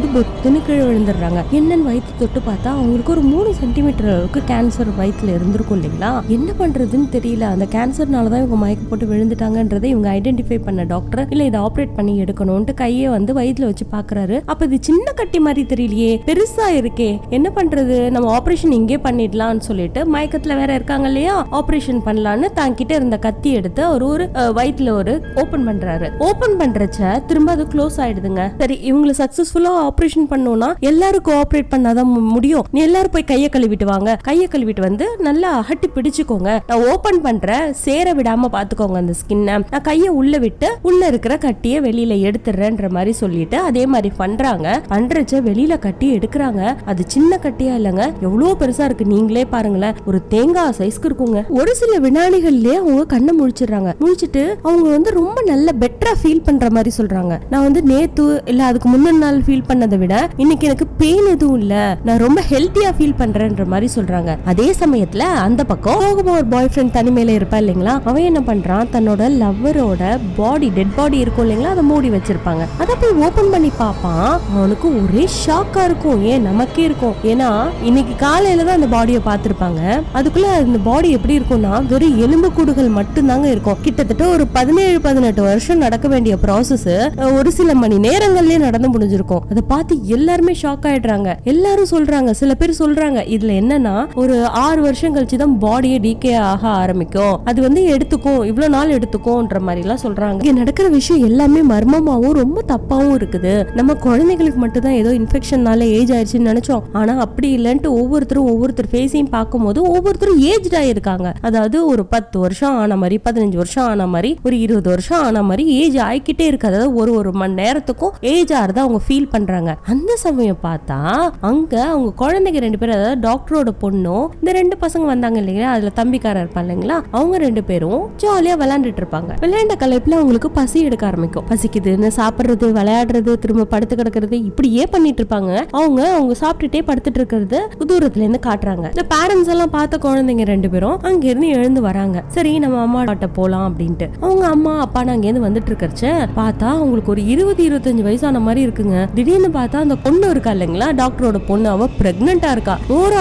பொத்துன்னு கீழே விழுந்துடுறாங்க. என்னன்னு வயிற்று தொட்டு பார்த்தா அவங்களுக்கு ஒரு 3 சென்டிமீட்டர் அளவுக்கு கேன்சர் வயிற்றுல இருந்திருக்கும் இல்லைங்களா. என்ன பண்றதுன்னு தெரியல. அந்த கேன்சர்னாலதான் இவங்க மயக்க போட்டு விழுந்துட்டாங்கன்றதை இவங்க ஐடென்டிஃபை பண்ண டாக்டர் இல்ல இதை ஆப்ரேட் பண்ணி எடுக்கணும்ட்டு கையை வந்து வயிற்றுல வச்சு பாக்குறாரு. அப்ப இது சின்ன கட்டி மாதிரி தெரியலையே, பெருசா இருக்கே, என்ன பண்றது, நம்ம ஆபரேஷன் இங்கே பண்ணிடலாம்னு சொல்லிட்டு மயக்கத்துல வேற இருக்காங்க இல்லையா, ஆபரேஷன் பண்ணலான்னு தாங்கிட்ட இருந்த கத்தி எடுத்து ஒரு வயிற்றுல ஒரு ஓபன் பண்றாரு. ஓபன் பண்றச்ச திரும்ப அது க்ளோஸ் ஆயிடுதுங்க. சரி, இவங்களை சக்சஸ்ஃபுல்லா ஆபரேஷன் பண்ணோம்னா எல்லாருக்கும் ஆப்ரேட் பண்ணாதான் முடியும். நீ எல்லாரும் போய் கையை கழுவிட்டு வாங்க, கையை கழுவிட்டு வந்து நல்லா அகட்டி பிடிச்சுக்கோங்க, நான் ஓபன் பண்ற சேர விடாம பாத்துக்கோங்க அந்த ஸ்கின்னை, நான் கையை உள்ள விட்டு உள்ள இருக்கிற கட்டியை வெளியில எடுத்துறேன்ற மாதிரி சொல்லிட்டு அதே மாதிரி பண்றாங்க. பண்றச்ச வெளியில கட்டி எடுக்கிறாங்க. அது சின்ன கட்டியா இல்லங்க, எவ்வளவு பெருசா இருக்கு நீங்களே பாருங்களேன், ஒரு தேங்காய் சைஸ்க்கு இருக்குங்க. ஒரு சில வினாடிகள்லயே அவங்க கண்ணை முழிச்சிடுறாங்க. முழிச்சிட்டு அவங்க வந்து ரொம்ப நல்ல பெட்டரா ஃபீல் பண்ற மாதிரி சொல்றாங்க. நான் வந்து நேத்து இல்ல அதுக்கு முந்தின நாள் ஃபீல் பண்ணதை விட இன்னைக்கு எனக்கு பெயின் எதுவும் இல்ல, நான் ரொம்ப ஹெல்த்தியா ஃபீல் பண்றேன்ற மாதிரி சொல்றாங்க. அதே சமயத்துல அந்த பக்கம் ஒரு பாய் ஃப்ரெண்ட் தனிமையில இருப்பா இல்லைங்களா, அவன் என்ன பண்றான், தன்னோட லவ்வரோட பாடி, டெட் பாடி இருக்கும் இல்லைங்களா, அதை மூடி வச்சிருப்பாங்க. அதை போய் ஓபன் பண்ணி பாப்பான். அவனுக்கு ஒரே ஷாக்கா இருக்கும். ஏன் நமக்கே இருக்கும், ஏன்னா இன்னைக்கு காலையில தான் அந்த பாடியை பார்த்திருப்பாங்க. அதுக்குள்ள அந்த பாடி எப்படி இருக்கும்னா வெறும் எலும்பு கூடுகள் மட்டும் தாங்க இருக்கும். கிட்டத்தட்ட ஒரு 17-18 வருஷம் நடக்க வேண்டிய ப்ராசஸ் ஒரு சில மணி நேரங்கள்லயே நடந்து முடிஞ்சிருக்கும். அதை பார்த்து எல்லாருமே ஷாக் ஆயிடுறாங்க. எல்லாரும் சொல்றாங்க, சில பேர் சொல்றாங்க இதுல என்னன்னா ஒரு 6 வருஷம் கழிச்சுதான் பாடியே டிகே ஆக ஆரம்பிக்கும், அது வந்து எடுத்துக்கும், இவ்வளவு நாள் எடுத்துக்கும்ன்ற மாதிரி எல்லாம் சொல்றாங்க. இங்க நடக்கிற விஷயம் எல்லாமே மர்மமாவும் ரொம்ப தப்பாவும் இருக்குது. நம்ம குழந்தைகளுக்கு மட்டும் தான் ஏதோ இன்ஃபெக்ஷன்னால ஏஜ் ஆயிடுச்சுன்னு நினைச்சோம். ஆனா அப்படி இல்லைன்ட்டு ஒவ்வொருத்தர் ஃபேஸையும் பார்க்கும்போது ஒவ்வொருத்தரும் ஏஜ்ட் ஆயிருக்காங்க. அதாவது ஒரு 10 வருஷம் ஆன மாதிரி, 15 வருஷம் ஆன மாதிரி, ஒரு 20 வருஷம் ஆன மாதிரி ஏஜ் ஆயிக்கிட்டே இருக்கு. அதாவது ஒரு மணி நேரத்துக்கும் ஏஜ் ஆறதா அவங்க ஃபீல் பண்றாங்க. அந்த சமயம் பார்த்தா அங்க அவங்க குழந்தைங்க 2 பேரும், அதாவது டாக்டரோட பொண்ணும் இந்த 2 பசங்க வந்தாங்க இல்லைங்களா, அதுல தம்பிக்காரர் இருப்பாங்க இல்லைங்களா, அவங்க 2 பேரும் ஜாலியா விளையாண்டுட்டு இருப்பாங்க. விளையாண்ட கலைப்புல அவங்களுக்கு பசி எடுக்க ஆரம்பிக்கும். பசிக்குதுன்னு சாப்பிடுறது, விளையாடுறது, திரும்ப படுத்து கிடக்கிறது, இப்படியே பண்ணிட்டு இருப்பாங்க. அவங்க சாப்பிட்டுட்டே படுத்துட்டு இருக்கிறது தூரத்துல இருந்து காட்டுறாங்க. இந்த பேரண்ட்ஸ் எல்லாம் பார்த்த குழந்தைங்க 2 பேரும் அங்க இருந்து எழுந்து வராங்க. சரி, நம்ம அம்மா கிட்ட போலாம் அப்படின்ட்டு அவங்க அம்மா அப்பா அங்க இருந்து வந்துட்டு இருக்கறச்ச பார்த்தா அவங்களுக்கு ஒரு 20-25 வயசான மாதிரி இருக்குங்க. திடீர்னு பார்த்தா அந்த பொண்ணு இருக்கா இல்லைங்களா, டாக்டரோட பொண்ணு, அவ பிரெக்னெண்டா இருக்கா. ஒரு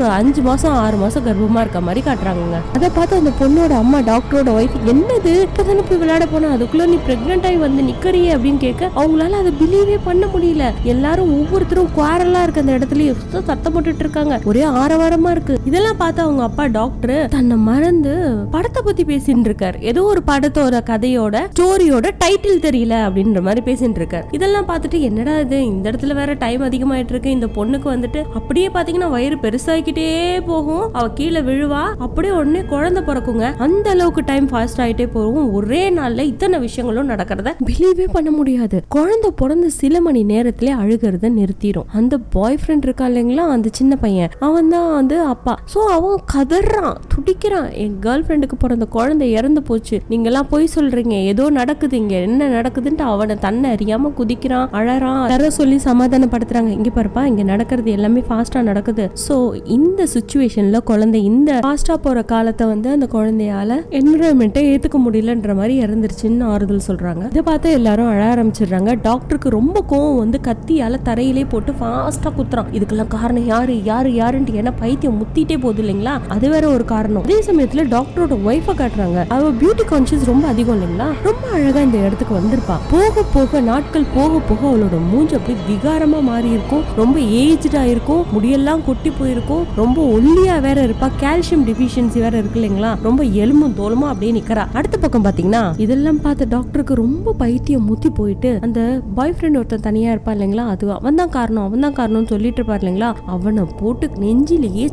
5 மாசம் 6 மாசம் கர்ப்பமா இருக்க மாதிரி காட்டுறாங்க. அதை பார்த்து அந்த பொண்ணோட அம்மா, டாக்டரோட ஒய்ஃப், என்னது இப்பதானே போய் விளையாட போனா அதுக்குள்ள நீ பிரெக்னென்ட் ஆகி வந்து நிக்கிறியே அப்படின்னு கேட்க அவங்களால அதை பிலீவே பண்ண முடியல. எல்லாரும் ஒவ்வொருத்தரும் குவாரலா இருக்க அந்த இடத்துல சத்தம் போட்டுட்டு இருக்காங்க. ஒரே ஆரவாரமா இருக்கு. இதெல்லாம் பார்த்து அவங்க அப்பா டாக்டர் தன்னை மறந்து படத்தை பத்தி பேசிட்டு இருக்காரு. ஏதோ ஒரு படத்தோட கதையோட ஸ்டோரியோட டைட்டில் தெரியல அப்படின்ற மாதிரி பேசிட்டு இருக்காரு. இதெல்லாம் பார்த்துட்டு என்னடா இது, இந்த இடத்துல வேற டைம் அதிகமாயிட்டு இருக்கு. இந்த பொண்ணுக்கு வந்துட்டு அப்படியே பாத்தீங்கன்னா வயிறு பெருசாகிட்டே போகும், அவ கீழே விழுவா, அப்படியே உடனே குழந்தை பிறக்குங்க. அந்த அளவுக்கு டைம் ஃபாஸ்ட் ஆயிட்டே போகும். ஒரே நாள்ல இத்தனை விஷயங்களும் நடக்கிறத பிலீவே பண்ண முடியாது. குழந்தை பிறந்த சில மணி நேரத்திலே அழுகிறத நிறுத்திடும். அந்த பாய் ஃப்ரெண்ட் இருக்கா இல்லைங்களா, அந்த சின்ன பையன், அவன் தான் வந்து அப்பா. சோ அவன் கதறான், துடிக்கிறான், என் கேர்ள் ஃப்ரெண்டுக்கு பிறந்த குழந்தை இறந்து போச்சு, நீங்க எல்லாம் போய் சொல்றீங்க, ஏதோ நடக்குது, இங்க என்ன நடக்குதுன்ட்டு அவனை தன்னை அறியாம குதிக்கிறான், அழறான். தர சொல்லி சமாதானப்படுத்துறாங்க. இங்க பாருப்பா, இங்க நடக்கிறது எல்லாமே ஃபாஸ்டா நடக்குது. சோ இந்த சிச்சுவேஷன்ல குழந்தை இந்த ஃபாஸ்டா போற காலத்தை வந்து அந்த குழந்தையால என்விரான்மெண்ட்டை ஏத்துக்க முடியலன்ற மாதிரி இறந்துருச்சுன்னு ஆறுதல் சொல்றாங்க. இதை பார்த்து எல்லாரும் அழ ஆரம்பிச்சிடுறாங்க. டாக்டருக்கு ரொம்ப கோவம் வந்து கத்தியால தரையிலே போட்டு ஃபாஸ்டா குத்துறான். இதுக்கெல்லாம் காரணம் யாருன்ட்டு ஏன்னா பைத்தியம் முத்திட்டே போகுது இல்லைங்களா, அது வேற ஒரு காரணம். அதே சமயத்துல டாக்டரோட ஒய்ஃபை காட்டுறாங்க. அவ பியூட்டி கான்சியஸ் ரொம்ப அதிகம் இல்லைங்களா, ரொம்ப அழகா இந்த இடத்துக்கு வந்திருப்பா. போக போக நாட்கள் போக போக அவளோட மூஞ்சி அப்படி விகாரமா மாறி இருக்கும், ரொம்ப ஏஜ்டா இருக்கும், முடியெல்லாம் கொட்டி போயிருக்கும், ரொம்ப ஒல்லியா வேற இருப்பா, கால்சியம் டிஃபிஷியன்சி வேற இருக்கு இல்லைங்களா, ரொம்ப எலும்பும் தோலுமா அப்படியே நிக்கிறா. அடுத்த பக்கம் பாத்தீங்கன்னா இதெல்லாம் பார்த்த டாக்டருக்கு ரொம்ப பைத்தியம் முத்தி போயிட்டு அந்த பாய் ஃப்ரெண்ட் ஒருத்தன் தனியா இருப்பா இல்லைங்களா, அது அவன் தான் காரணம்னு சொல்லிட்டு இருப்பாரு இல்லைங்களா, அவனை போட்டு நெஞ்சிலேயே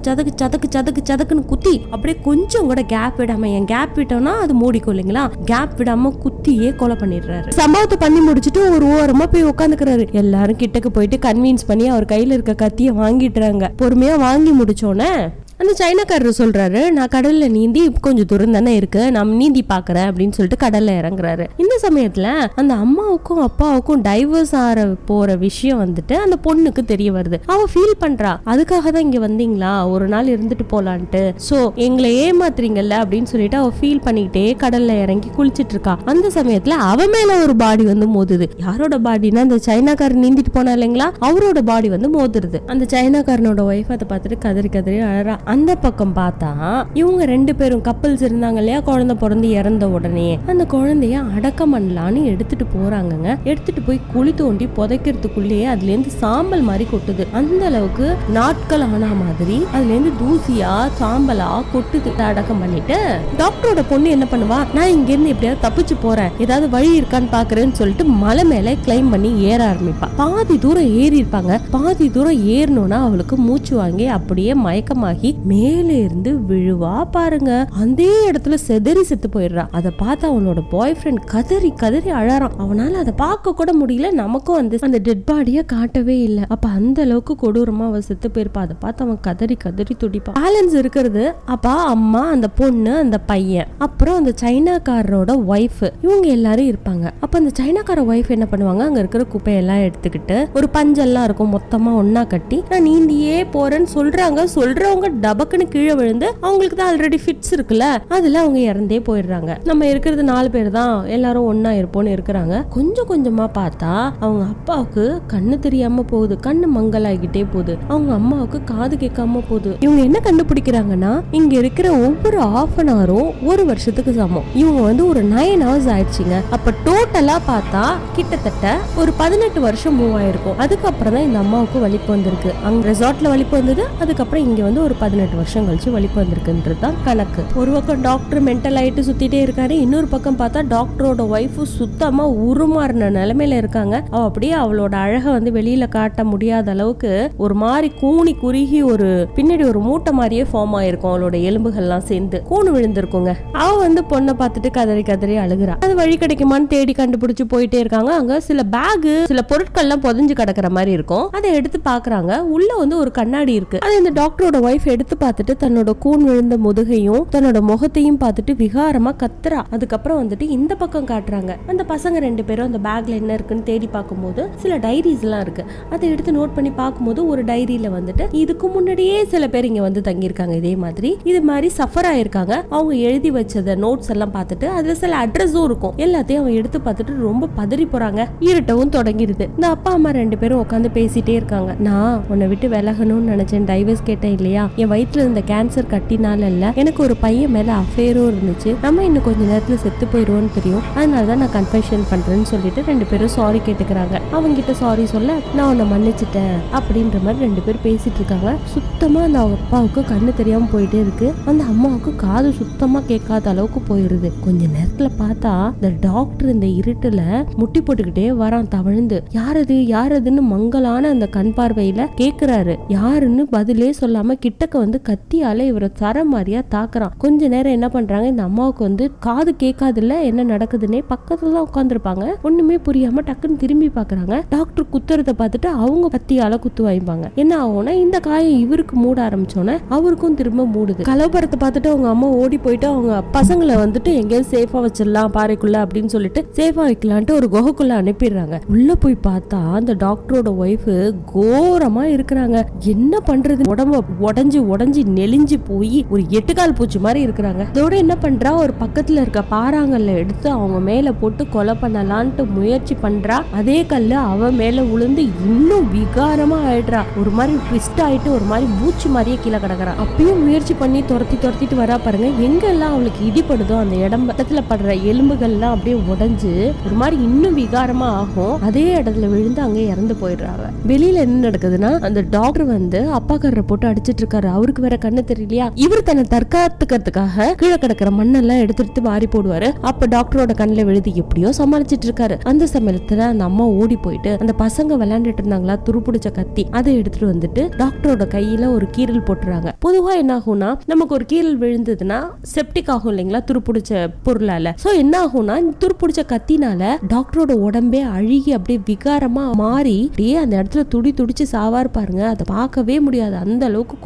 சதக்குன்னு குத்தி அப்படியே கொஞ்சம் கூட கேப் விடாம, என் கேப் விட்டோம்னா அது மூடிக்கும் இல்லைங்களா, கேப் விடாம குத்தியே கொலை பண்ணிடுறாரு. சம்பவத்தை பண்ணி முடிச்சுட்டு ஒரு ஓரமா போய் உட்காந்துக்கிறாரு. எல்லாரும் கிட்டக்கு போயிட்டு கன்வின்ஸ் பண்ணி அவர் கையில இருக்க கத்திய வாங்கிட்டுறாங்க. பொறுமையா வாங்கி முடிச்சோன்னே அந்த சைனாக்காரர் சொல்றாரு, நான் கடல்ல நீந்தி கொஞ்சம் தூரம் தானே இருக்கு, நான் நீந்தி பாக்குறேன் அப்படின்னு சொல்லிட்டு கடல்ல இறங்குறாரு. இந்த சமயத்துல அந்த அம்மாவுக்கும் அப்பாவுக்கும் டைவர்ஸ் ஆற போற விஷயம் வந்துட்டு அந்த பொண்ணுக்கு தெரிய வருது. அவ ஃபீல் பண்றா, அதுக்காக தான் இங்க வந்தீங்களா, ஒரு நாள் இருந்துட்டு போலான்ட்டு, சோ எங்களை ஏமாத்துறீங்கல்ல அப்படின்னு சொல்லிட்டு அவ ஃபீல் பண்ணிக்கிட்டே கடல்ல இறங்கி குளிச்சிட்டு இருக்கா. அந்த சமயத்துல அவ மேல ஒரு பாடி வந்து மோதுது. யாரோட பாடினா அந்த சைனாக்காரர் நீந்திட்டு போனா இல்லைங்களா, அவரோட பாடி வந்து மோதுருது. அந்த சைனாக்காரனோட ஒய்ஃப் அதை பார்த்துட்டு கதறி கதறி அழறா. அந்த பக்கம் பார்த்தா இவங்க 2 பேரும் கப்பல்ஸ் இருந்தாங்க இல்லையா, குழந்தை பிறந்து இறந்த உடனே அந்த குழந்தைய அடக்கம் பண்ணலான்னு எடுத்துட்டு போறாங்கங்க. எடுத்துட்டு போய் குழி தோண்டி புதைக்கிறதுக்குள்ளேயே அதுல இருந்து சாம்பல் மாதிரி கொட்டுது. அந்த அளவுக்கு நாட்கள் ஆனா மாதிரி அதுல இருந்து தூசியா சாம்பலா கொட்டுது. அடக்கம் பண்ணிட்டு டாக்டரோட பொண்ணு என்ன பண்ணுவா, நான் இங்க இருந்து எப்படியாவது தப்பிச்சு போறேன், ஏதாவது வழி இருக்கான்னு பாக்குறேன்னு சொல்லிட்டு மலை மேல கிளைம் பண்ணி ஏற ஆரம்பிப்பா. பாதி தூரம் ஏறி இருப்பாங்க. பாதி தூரம் ஏறணும்னா அவளுக்கு மூச்சு வாங்கி அப்படியே மயக்கமாகி மேல இருந்து விழுவா பாருங்க. அந்த இடத்துல செதறி செத்து போயிடுறா. அதை பார்த்து அவனோட பாய் ஃப்ரெண்ட் கதறி கதறி அழறான். அவனால அதை பார்க்க கூட முடியல. நமக்கும் அந்த டெட் பாடிய காட்டவே இல்லை. அப்ப அந்த அளவுக்கு கொடூரமா அவ செத்து போயிருப்பா. அதை பார்த்து அவன் கதறி கதறி துடிப்பான். பேலன்ஸ் இருக்கிறது அப்பா, அம்மா, அந்த பொண்ணு, அந்த பையன், அப்புறம் அந்த சைனாக்காரரோட ஒய்ஃப், இவங்க எல்லாரும் இருப்பாங்க. அப்ப அந்த சைனாக்கார ஒய்ஃப் என்ன பண்ணுவாங்க, அங்க இருக்கிற குப்பையெல்லாம் எடுத்துக்கிட்டு ஒரு பஞ்செல்லாம் இருக்கும் மொத்தமா ஒன்னா கட்டி நான் நீந்தியே போறேன்னு சொல்றாங்க. சொல்றவங்க டபக்குன்னு கீழே விழுந்து அவங்களுக்கு தான் ஆல்ரெடி ஃபிட்ஸ் இருக்குல்ல, அதுல அவங்க இறந்தே போயிடுறாங்க. நம்ம இருக்கிறது 4 பேர் தான், எல்லாரும் ஒன்னா இருப்போம்னு இருக்கிறாங்க. கொஞ்சம் கொஞ்சமா பார்த்தா அவங்க அப்பாவுக்கு கண்ணு தெரியாம போகுது, கண்ணு மங்கலாகிட்டே போகுது. அவங்க அம்மாவுக்கு காது கேட்காம போகுது. இவங்க என்ன கண்டுபிடிக்கிறாங்கன்னா, இங்க இருக்கிற ஒவ்வொரு ஹாஃப் அன் ஹவரும் 1 வருஷத்துக்கு சமம். இவங்க வந்து ஒரு 9 hours ஆயிடுச்சுங்க. அப்ப டோட்டலா பார்த்தா கிட்டத்தட்ட ஒரு 18 வருஷம் மூவ் ஆயிருக்கும். அதுக்கப்புறம் தான் இந்த அம்மாவுக்கு வலிப்பு வந்திருக்கு. அங்க ரெசார்ட்ல வலிப்பு வந்தது, அதுக்கப்புறம் இங்க வந்து ஒரு 18 வருஷம் கழிச்சு வலிப்பு வந்திருக்குன்றதுதான் கணக்கு. ஒரு பக்கம் டாக்டர் மென்டல் ஆயிட்டு சுத்திட்டே இருக்காரு, இன்னொரு பக்கம் பார்த்தா டாக்டரோட ஒய்ஃப் சுத்தமா உருமாறின நிலைமையில இருக்காங்க. அவ அப்படியே அவளோட அழக வந்து வெளியில காட்ட முடியாத அளவுக்கு ஒரு மாதிரி கூனி குறுகி ஒரு பின்னாடி ஒரு மூட்டை மாதிரியே ஃபார்ம் ஆயிருக்கும். அவளோட எலும்புகள்லாம் சேர்ந்து கூணு விழுந்திருக்குங்க. அவ வந்து பொண்ணை பார்த்துட்டு கதறி கதறி அழுகுறா. அது வழி கிடைக்குமான்னு தேடி கண்டுபிடிச்சு போயிட்டே இருக்காங்க. அங்க சில பேக், சில பொருட்கள்லாம் புதைஞ்சு கிடக்குற மாதிரி இருக்கும். அதை எடுத்து பாக்குறாங்க. உள்ள வந்து ஒரு கண்ணாடி இருக்கு. அதை இந்த டாக்டரோட ஒய்ஃப் எடுத்து பார்த்துட்டு தன்னோட கூன் விழுந்த முதுகையும் தன்னோட முகத்தையும் பார்த்துட்டு விகாரமா கத்துறா. அதுக்கப்புறம் வந்துட்டு இந்த பக்கம் காட்டுறாங்க. அந்த பசங்க 2 பேரும் அந்த பேக்ல என்ன இருக்குன்னு தேடி பார்க்கும்போது சில டைரிஸ் எல்லாம் இருக்கு. அதை எடுத்து நோட் பண்ணி பார்க்கும்போது ஒரு டைரியில வந்துட்டு இதுக்கு முன்னாடியே சில பேர் இங்க வந்து தங்கியிருக்காங்க, இதே மாதிரி இது மாதிரி சஃபர் ஆயிருக்காங்க. அவங்க எழுதி வச்சத நோட்ஸ் எல்லாம் பார்த்துட்டு அதுல சில அட்ரஸும் இருக்கும். எல்லாத்தையும் அவங்க எடுத்து பார்த்துட்டு ரொம்ப பதறி போறாங்க. இருட்டவும் தொடங்கிடுது. இந்த அப்பா அம்மா 2 பேரும் உட்காந்து பேசிட்டே இருக்காங்க. நான் உன்னை விட்டு விலகணும்னு நினைச்சேன், டைவர்ஸ் கேட்டேன் இல்லையா, என் வயிற்றுல இருந்த கேன்சர் கட்டினால இல்ல, எனக்கு ஒரு பையன் மேல அஃபேரும் இருந்துச்சு, நம்ம இன்னும் கொஞ்ச நேரத்துல செத்து போயிடுவோம்னு தெரியும், அதனாலதான் நான் கன்ஃபெஷன் பண்றேன்னு சொல்லிட்டு 2 பேரும் சாரி கேட்டுக்கிறாங்க. அவங்க கிட்ட சாரி சொல்ல நான் உன்னை மன்னிச்சிட்டேன் அப்படின்ற மாதிரி 2 பேரும் பேசிட்டு இருக்காங்க. சுத்தமா அந்த அப்பாவுக்கு கண்ணு தெரியாம போயிட்டே இருக்கு. அந்த அம்மாவுக்கு காது சுத்தமா கேட்காத அளவுக்கு போயிருது. கொஞ்ச நேரத்துல பார்த்தா இந்த டாக்டர் இந்த இருட்டுல முட்டி போட்டுக்கிட்டே வரான் தவழ்ந்து. யாரது யாரதுன்னு மங்கலான அந்த கண் பார்வையில கேக்குறாரு. யாருன்னு பதிலே சொல்லாம கிட்டக்க வந்து கத்தியால இவரை தர மாதிரியா தாக்குறான். கொஞ்ச நேரம் என்ன பண்றாங்க, இந்த அம்மாவுக்கு வந்து காது கேட்காதுல என்ன நடக்குதுன்னே பக்கத்துலதான் உட்காந்துருப்பாங்க. ஒண்ணுமே புரியாம டக்குன்னு திரும்பி பாக்குறாங்க. டாக்டர் குத்துறத பார்த்துட்டு அவங்க கத்தியால குத்து வாய்ப்பாங்க. என்ன ஆகும்னா, இந்த காயம் இவருக்கு மூட ஆரம்பிச்சோன்னே அவருக்கும் திரும்ப மூடுது. கலவரத்தை பார்த்துட்டு அவங்க அம்மா ஓடி போயிட்டு அவங்க பசங்களை வந்துட்டு எங்கேயாவது சேஃபா வச்சிடலாம் பாறைக்குள்ள அப்படின்னு சொல்லிட்டு சேஃபா வைக்கலான்ட்டு ஒரு குகைக்குள்ள அனுப்பிடுறாங்க. உள்ள போய் பார்த்தா அந்த டாக்டரோட ஒய்ஃப் கோரமா இருக்கிறாங்க. என்ன பண்றது, உடம்ப உடஞ்சி நெளிஞ்சு போய் ஒரு 8 கால் பூச்சி மாதிரி இருக்கிறாங்க. இதோட என்ன பண்றா, ஒரு பக்கத்துல இருக்க பாறாங்கல்ல எடுத்து அவங்க மேல போட்டு கொலை பண்ணலான்ட்டு முயற்சி பண்றா. அதே கல்லு அவ மேல விழுந்து இன்னும் விகாரமா ஆயிடுறா. ஒரு மாதிரி ட்விஸ்ட் ஆயிட்டு ஒரு மாதிரி பூச்சி மாதிரியே கீழே கிடக்குறா. அப்பயும் முயற்சி பண்ணி துரத்திட்டு வரா பாருங்க. எங்கெல்லாம் அவளுக்கு இடிப்படுதோ அந்த இடம் பக்கத்துல படுற எலும்புகள்லாம் அப்படியே உடைஞ்சு ஒரு மாதிரி இன்னும் விகாரமா ஆகும். அதே இடத்துல விழுந்து அங்க இறந்து போயிடுறாங்க. வெளியில என்ன நடக்குதுன்னா, அந்த டாக்டர் வந்து அப்பாக்காரரை போட்டு அடிச்சிட்டு இருக்காரு. அவருக்கு வேற கண்ணு தெரியலையா, இவர் தன்னை தற்காத்துக்கிறதுக்காக கீழே கிடக்கிற மண்ணெல்லாம் எடுத்து வாரி போடுவாரு. அப்ப டாக்டரோட கண்ணில் விழுது எப்படியோ சமாளிச்சிட்டு இருக்காரு. அந்த சமயத்துல அந்த அம்மா ஓடி போயிட்டு அந்த பசங்க விளையாண்டுட்டு இருந்தாங்களா துருப்பிடிச்ச கத்தி, அதை எடுத்துட்டு வந்துட்டு டாக்டரோட கையில ஒரு கீரல் போட்டுறாங்க. பொதுவா என்ன ஆகும்னா, நமக்கு ஒரு கீரல் விழுந்ததுன்னா செப்டிக் ஆகும் இல்லைங்களா, துருப்பிடிச்ச பொருளால. சோ என்ன ஆகும்னா, துருப்பிடிச்ச கத்தினால டாக்டரோட உடம்பே அழுகி அப்படியே விகாரமா மாறி அப்படியே அந்த இடத்துல துடிச்சு சாவார் பாருங்க. அதை பார்க்கவே முடியாது, அந்த அளவுக்கு கொடூரமா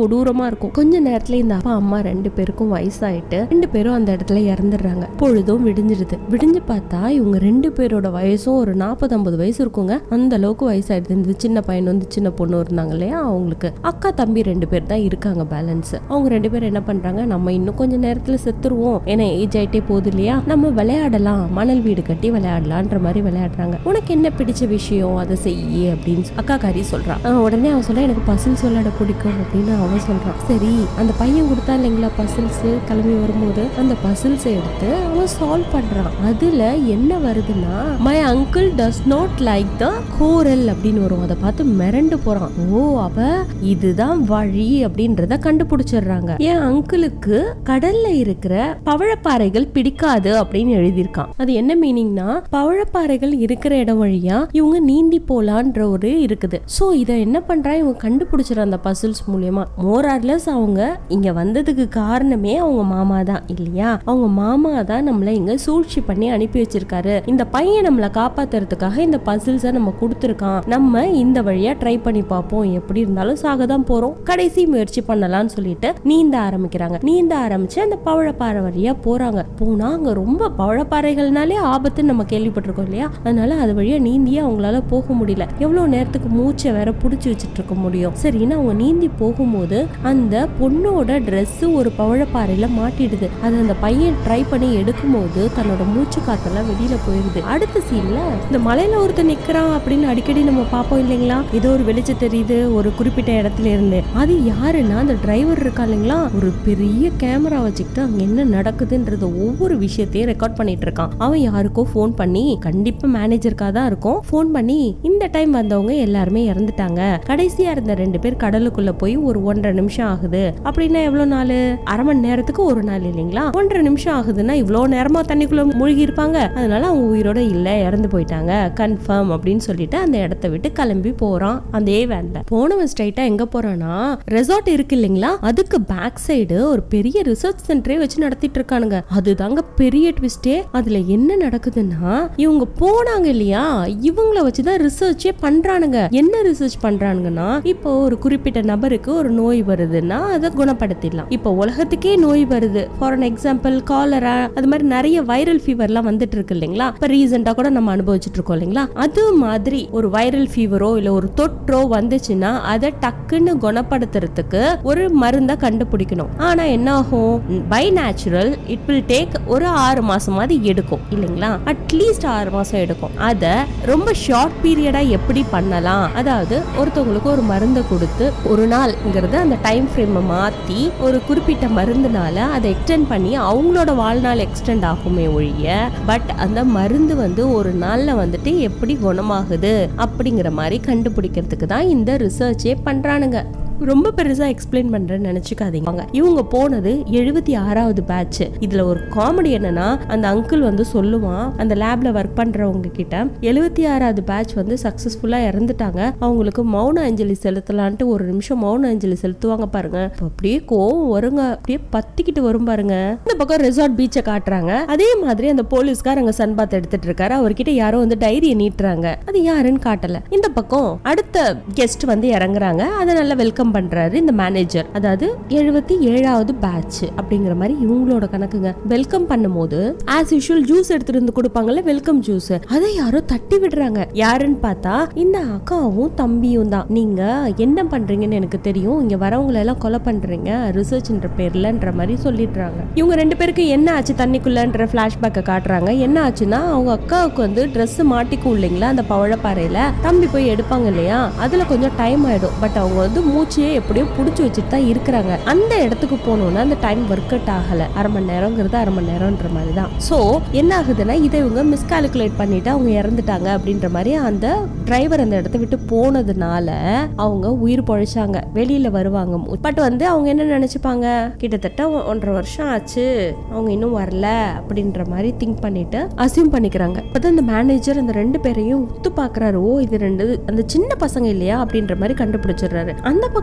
இருக்கும். கொஞ்ச நேரத்துல இந்த அப்பா அம்மா 2 பேருக்கும் வயசாயிட்டு 2 பேரும் அந்த இடத்துல இறந்துடுறாங்க. பொழுதும் விடிஞ்சிடுது. விடிஞ்சு பார்த்தா இவங்க 2 பேரோட வயசும் ஒரு 40-50 வயசு இருக்குங்க. அந்த அளவுக்கு வயசாயிடுது. இந்த சின்ன பையன் வந்து சின்ன பொண்ணு இருந்தாங்க இல்லையா, அவங்களுக்கு அக்கா தம்பி 2 பேர் தான் இருக்காங்க பேலன்ஸ். அவங்க 2 பேரும் என்ன பண்றாங்க, நம்ம இன்னும் கொஞ்ச நேரத்துல செத்துருவோம், ஏன்னா ஏஜ் ஆயிட்டே போகுது இல்லையா, நம்ம விளையாடலாம், மணல் வீடு கட்டி விளையாடலான்ற மாதிரி விளையாடுறாங்க. உனக்கு என்ன பிடிச்ச விஷயம் அதை செய்ய அப்படின்னு அக்கா காரி சொல்றான். உடனே அவன் சொல்ல, எனக்கு பசில்ஸ் விளையாட பிடிக்கும் அப்படின்னு அவன் சொல்றான். சரி, அந்த பையன் கொடுத்தா இல்லைங்களா பசில்ஸ், கிளம்பி வரும்போது அந்த பசில்ஸ் எடுத்து அவன் சால்வ் பண்றான். அதுல என்ன வருதுன்னா, my uncle does not like the coral அப்படின்னு வரும். அதை பார்த்து மிரண்டு போறான். ஓ, அவ இதுதான் வழி அப்படின்றத கண்டுபிடிச்சிடுறாங்க. என் அங்கிளுக்கு கடல்ல இருக்கிற பவழப்பாறைகள் பிடிக்காது அப்படின்னு எழுதியிருக்கான். அது என்ன மீனிங்னா, பவழப்பாறைகள் இருக்கிற இடம் வழியா இவங்க நீந்தி போலான்ற ஒரு இருக்குது. சோ இத என்ன பண்றா, இவங்க கண்டுபிடிச்சிட அந்த பசில்ஸ் மூலமா. மோரார்லஸ் அவங்க இங்க வந்ததுக்கு காரணமே அவங்க மாமா தான் இல்லையா, அவங்க மாமா தான் நம்மள இங்க சூழ்ச்சி பண்ணி அனுப்பி வச்சிருக்காரு. இந்த பையன் நம்மளை காப்பாத்துறதுக்காக இந்த பசில்ஸை நம்ம கொடுத்துருக்கான். நம்ம இந்த வழியா ட்ரை பண்ணி பார்ப்போம், எப்படி இருந்தாலும் சாக தான் போறோம், கடைசி முயற்சி பண்ணலாம்னு சொல்லிட்டு நீந்த ஆரம்பிக்கிறாங்க. நீந்த ஆரம்பிச்சு அந்த பவழப்பாறை வழியா போறாங்க. போனா அங்க ரொம்ப பவழப்பாறைகள்னாலே ஆபத்துன்னு நம்ம கேள்விப்பட்டிருக்கோம் இல்லையா, அதனால அது வழியா நீந்தியே அவங்களால போக முடியல. எவ்வளவு நேரத்துக்கு மூச்சை வேற புடிச்சு வச்சுட்டு இருக்க முடியும். சரின்னு அவங்க நீந்தி போகும்போது அந்த பொண்ணோட ட்ரெஸ் ஒரு பவழப்பாறையில மாட்டிடுது. அது அந்த பையன் ட்ரை பண்ணி எடுக்கும் போது தன்னோட மூச்சு காத்தெல்லாம் வெளியில போயிருது. அடுத்த சீன்ல இந்த மலையில ஒருத்தர் நிக்கிறான் அப்படின்னு அடிக்கடி நம்ம பார்ப்போம் இல்லைங்களா, ஏதோ ஒரு வெளிச்சம் தெரியுது ஒரு குறிப்பிட்ட இடத்துல இருந்து. அது யாருன்னா, அந்த டிரைவர் இருக்கா இல்லைங்களா, ஒரு பெரிய கேமரா வச்சுக்கிட்டு அங்க என்ன நடக்குதுன்றது ஒவ்வொரு விஷயத்தையும் ரெக்கார்ட் பண்ணிட்டு இருக்கான். அவன் யாருக்கோ போன் பண்ணி, கண்டிப்பா மேனேஜருக்கா தான் இருக்கும், போன் பண்ணி இந்த டைம் வந்தவங்க எல்லாருமே இறந்துட்டாங்க, கடைசியா இருந்த 2 பேர் கடலுக்குள்ள போய் ஒரு 1.5 நிமிஷம் ஆகுது. அப்படின்னா எவ்வளவு நாள், அரை மணி நேரத்துக்கு ஒரு நாள் இல்லைங்களா, 1.5 நிமிஷம் ஆகுதுன்னா இவ்வளவு நேரமா தண்ணிக்குள்ள மூழ்கி இருப்பாங்க, அதனால அவங்க உயிரோட இல்ல, இறந்து போயிட்டாங்க கன்ஃபார்ம் அப்படின்னு சொல்லிட்டு அந்த இடத்த விட்டு கிளம்பி போறான். அந்த வேன்ல போனவன் ஸ்ட்ரைட்டா எங்க போறானா, ரெசார்ட் இருக்கு இல்லைங்களா, அதுக்கு பேக் சைடு ஒரு பெரிய ரிசர்ச் சென்டரே வச்சு நடத்திட்டு இருக்கானுங்க. அதுதாங்க பெரிய ட்விஸ்டே. அதுல என்ன நடக்குதுன்னா, இவங்க போனாங்க இல்லையா, இவங்கள வச்சுதான் ரிசர்ச்சே பண்றானுங்க. என்ன ரிசர்ச் பண்றானுங்கன்னா, இப்போ ஒரு குறிப்பிட்ட நபருக்கு ஒரு நோய் வருதுன்னா அதை குணப்படுத்திடலாம். இப்போ உலகத்துக்கே நோய் வருது, ஃபார் அன் எக்ஸாம்பிள் காலரா, அது மாதிரி நிறைய வைரல் ஃபீவர்லாம் வந்துட்டு இருக்கு இல்லைங்களா, இப்ப ரீசெண்டா கூட நம்ம அனுபவிச்சுட்டு இருக்கோம் இல்லைங்களா, அது மாதிரி ஒரு வைரல் ஃபீவரோ இல்ல ஒரு தொற்றோ வந்துச்சுன்னா அதை டக்குன்னு குணப்படுத்துறதுக்கு ஒரு மருந்தை கண்டுபிடிக்கணும். ஆனா என்ன ஆகும், by natural it will take ஒரு 6 மாசமாவது எடுக்கும் இல்லைங்களா, அட்லீஸ்ட் 6 மாசம் எடுக்கும். அத ரொம்ப ஷார்ட் பீரியடா எப்படி பண்ணலாம், அதாவது ஒருத்தவங்களுக்கு ஒரு மருந்தை கொடுத்து ஒரு நாள்ங்கிறது அந்த டைம் ஃப்ரேமை மாத்தி ஒரு குறிப்பிட்ட மருந்துனால அதை எக்ஸ்டெண்ட் பண்ணி அவங்களோட வாழ்நாள் எக்ஸ்டெண்ட் ஆகுமே ஒழிய, பட் அந்த மருந்து வந்து ஒரு நாள்ல வந்துட்டு எப்படி குணமாகுது அப்படிங்கிற மாதிரி கண்டுபிடிக்கிறதுக்கு தான் இந்த ரிசர்ச்சே பண்றானுங்க. ரொம்ப பெருசா எக்ஸ்பிளைன் பண்றேன்னு நினைச்சுக்காதீங்க. இவங்க போனது 76வது பேட்ச். இதுல ஒரு காமெடி என்னன்னா, அந்த அங்கிள் வந்து சொல்லுவான் அந்த லேப்ல ஒர்க் பண்றவங்க கிட்ட, 76வது பேட்ச் வந்து சக்சஸ்ஃபுல்லா இறந்துட்டாங்க, அவங்களுக்கு மௌன அஞ்சலி செலுத்தலான்ட்டு ஒரு நிமிஷம் மௌன அஞ்சலி செலுத்துவாங்க பாருங்க. அப்படியே கோவம் வருங்க, அப்படியே பத்திக்கிட்டு வரும் பாருங்க. இந்த பக்கம் ரெசார்ட் பீச்சை காட்டுறாங்க. அதே மாதிரி அந்த போலீஸ்கார் அங்க சன் பாத் எடுத்துட்டு இருக்காரு. அவர்கிட்ட யாரோ வந்து டைரியை நீட்டுறாங்க, அது யாருன்னு காட்டல. இந்த பக்கம் அடுத்த கெஸ்ட் வந்து இறங்குறாங்க, அதை நல்லா வெல்கம் பண்றாரு இந்த மேனேஜர். அதாவது 77வது பேட்ச் அப்படிங்கிற மாதிரி இவங்களோட கணக்குங்க. வெல்கம் பண்ணும்போது ஆஸ் யூஷுவல் ஜூஸ் எடுத்துட்டு வந்து கொடுப்பாங்கல்ல, வெல்கம் ஜூஸ், அதை யாரோ தட்டி விடுறாங்க. யாருன்னு பார்த்தா இந்த அக்காவும் தம்பியும் தான். நீங்க என்ன பண்றீங்கன்னு எனக்கு தெரியும், இங்க வரவங்களை எல்லாம் கொலை பண்றீங்க ரிசர்ச்ன்ற பேர்லன்ற மாதிரி சொல்லிடுறாங்க. இவங்க 2 பேருக்கு என்ன ஆச்சு தண்ணிக்குள்ளன்ற பிளாஷ்பேக்கை காட்டுறாங்க. என்ன ஆச்சுன்னா, அவங்க அக்காவுக்கு வந்து ட்ரெஸ் மாட்டிக்கும் இல்லைங்களா அந்த பவழப்பாறையில, தம்பி போய் எடுப்பாங்க இல்லையா, அதுல கொஞ்சம் டைம் ஆயிடும். பட் அவங்க வந்து மூச்சு எப்படியோ புடிச்சு வச்சுட்டு தான் இருக்கிறாங்க. அந்த இடத்துக்கு போனோம்னா அந்த டைம் ஒர்க் அவுட் ஆகல, அரை மணி நேரம்ங்கிறது அரை மணி நேரம்ன்ற மாதிரி தான். சோ என்ன ஆகுதுன்னா, இதை இவங்க மிஸ்கால்குலேட் பண்ணிட்டு அவங்க இறந்துட்டாங்க அப்படின்ற மாதிரி அந்த டிரைவர் அந்த இடத்த விட்டு போனதுனால அவங்க உயிர் பொழைச்சாங்க, வெளியில வருவாங்க. பட் வந்து அவங்க என்ன நினைச்சுப்பாங்க, கிட்டத்தட்ட 1.5 வருஷம் ஆச்சு அவங்க இன்னும் வரல அப்படின்ற மாதிரி திங்க் பண்ணிட்டு அசியூம் பண்ணிக்கிறாங்க. அப்பதான் இந்த மேனேஜர் அந்த 2 பேரையும் உத்து பாக்குறாரு. ஓ, இது 2 அந்த சின்ன பசங்க இல்லையா அப்படின்ற மாதிரி கண்டுபிடிச்சிடுறாரு. அந்த பக்கம்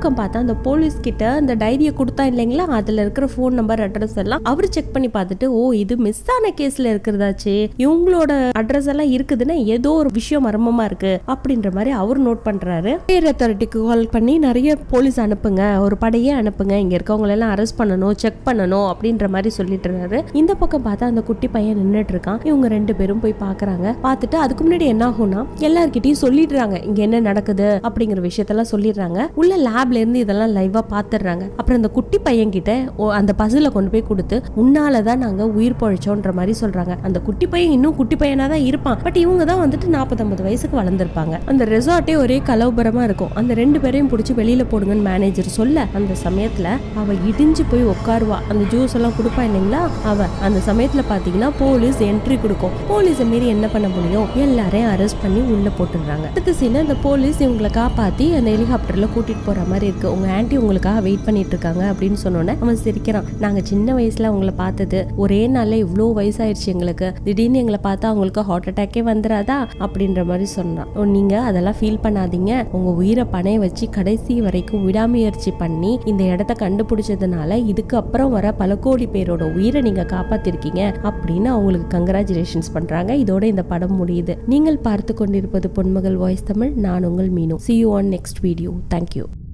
பக்கம் பார்த்தா அந்த போலீஸ் கிட்ட அந்த டைரியை கொடுத்தா இல்லைங்களா, அதுல இருக்கிற போன் நம்பர் அட்ரஸ் எல்லாம் அவரு செக் பண்ணி பார்த்துட்டு, ஓ இது மிஸ் ஆன கேஸ்ல இருக்கிறதாச்சு, இவங்களோட அட்ரஸ் எல்லாம் இருக்குதுன்னா ஏதோ ஒரு விஷயம் மர்மமா இருக்கு அப்படின்ற மாதிரி அவர் நோட் பண்றாரு. ஹையர் அத்தாரிட்டிக்கு கால் பண்ணி நிறைய போலீஸ் அனுப்புங்க, ஒரு படையே அனுப்புங்க, இங்க இருக்கவங்க எல்லாம் அரெஸ்ட் பண்ணணும், செக் பண்ணணும் அப்படின்ற மாதிரி சொல்லிட்டு இருக்காரு. இந்த பக்கம் பார்த்தா அந்த குட்டி பையன் நின்னுட்டு இருக்கான். இவங்க 2 பேரும் போய் பாக்குறாங்க. பார்த்துட்டு அதுக்கு முன்னாடி என்ன ஆகும்னா எல்லார்கிட்டயும் சொல்லிடுறாங்க இங்க என்ன நடக்குது அப்படிங்கிற விஷயத்தெல்லாம் சொல்லிடுறாங்க. உள்ள லேப்ல இருந்து இதெல்லாம் லைவா பாத்துடுறாங்க. அப்புறம் அந்த குட்டி பையன் கிட்ட அந்த பசில கொண்டு போய் கொடுத்து உன்னாலதான் நாங்க உயிர் பழிச்சோன்ற மாதிரி சொல்றாங்க. அந்த குட்டி பையன் இன்னும் குட்டி பையனா தான் இருப்பான். பட் இவங்க தான் வந்துட்டு 40-50 வயசுக்கு வளர்ந்துருப்பாங்க. அந்த ரெசார்ட்டே ஒரே கலவரமா இருக்கும். அந்த 2 பேரையும் பிடிச்சி வெளியில போடுங்கன்னு மேனேஜர் சொல்ல, அந்த சமயத்துல அவ இடிஞ்சு போய் உட்காருவா. அந்த ஜூஸ் எல்லாம் கொடுப்பா இல்லைங்களா, அவ அந்த சமயத்துல பாத்தீங்கன்னா போலீஸ் என்ட்ரி கொடுக்கும். போலீஸ் மீறி என்ன பண்ண முடியும், எல்லாரையும் அரெஸ்ட் பண்ணி உள்ள போட்டுடுறாங்க. அடுத்த சீன் அந்த போலீஸ் இவங்களை காப்பாத்தி அந்த ஹெலிகாப்டர்ல கூட்டிட்டு போற மாதிரி இருக்கு. உங்க ஆன்ட்டி உங்களுக்காக வெயிட் பண்ணிட்டு இருக்காங்க அப்படின்னு சொன்னோன்னே அவன் சிரிக்கிறான். நாங்க சின்ன வயசுல அவங்கள பார்த்தது, ஒரே நாள்ல இவ்வளோ வயசாயிருச்சு எங்களுக்கு, திடீர்னு எங்களை பார்த்தா அவங்களுக்கு ஹார்ட் அட்டாக்கே வந்துடாதா அப்படின்ற மாதிரி சொன்னான். நீங்க அதெல்லாம் ஃபீல் பண்ணாதீங்க, உங்க உயிரை பணைய வச்சு கடைசி வரைக்கும் விடாமுயற்சி பண்ணி இந்த இடத்த கண்டுபிடிச்சதுனால இதுக்கு அப்புறம் வர பல கோடி பேரோட உயிரை நீங்க காப்பாத்திருக்கீங்க அப்படின்னு அவங்களுக்கு கங்க்ராச்சுலேஷன்ஸ் பண்றாங்க. இதோட இந்த படம் முடியுது. நீங்கள் பார்த்து கொண்டிருப்பது பொன்மகள் வாய்ஸ் தமிழ். நான் உங்கள் மீனு. See you on next video. Thank you.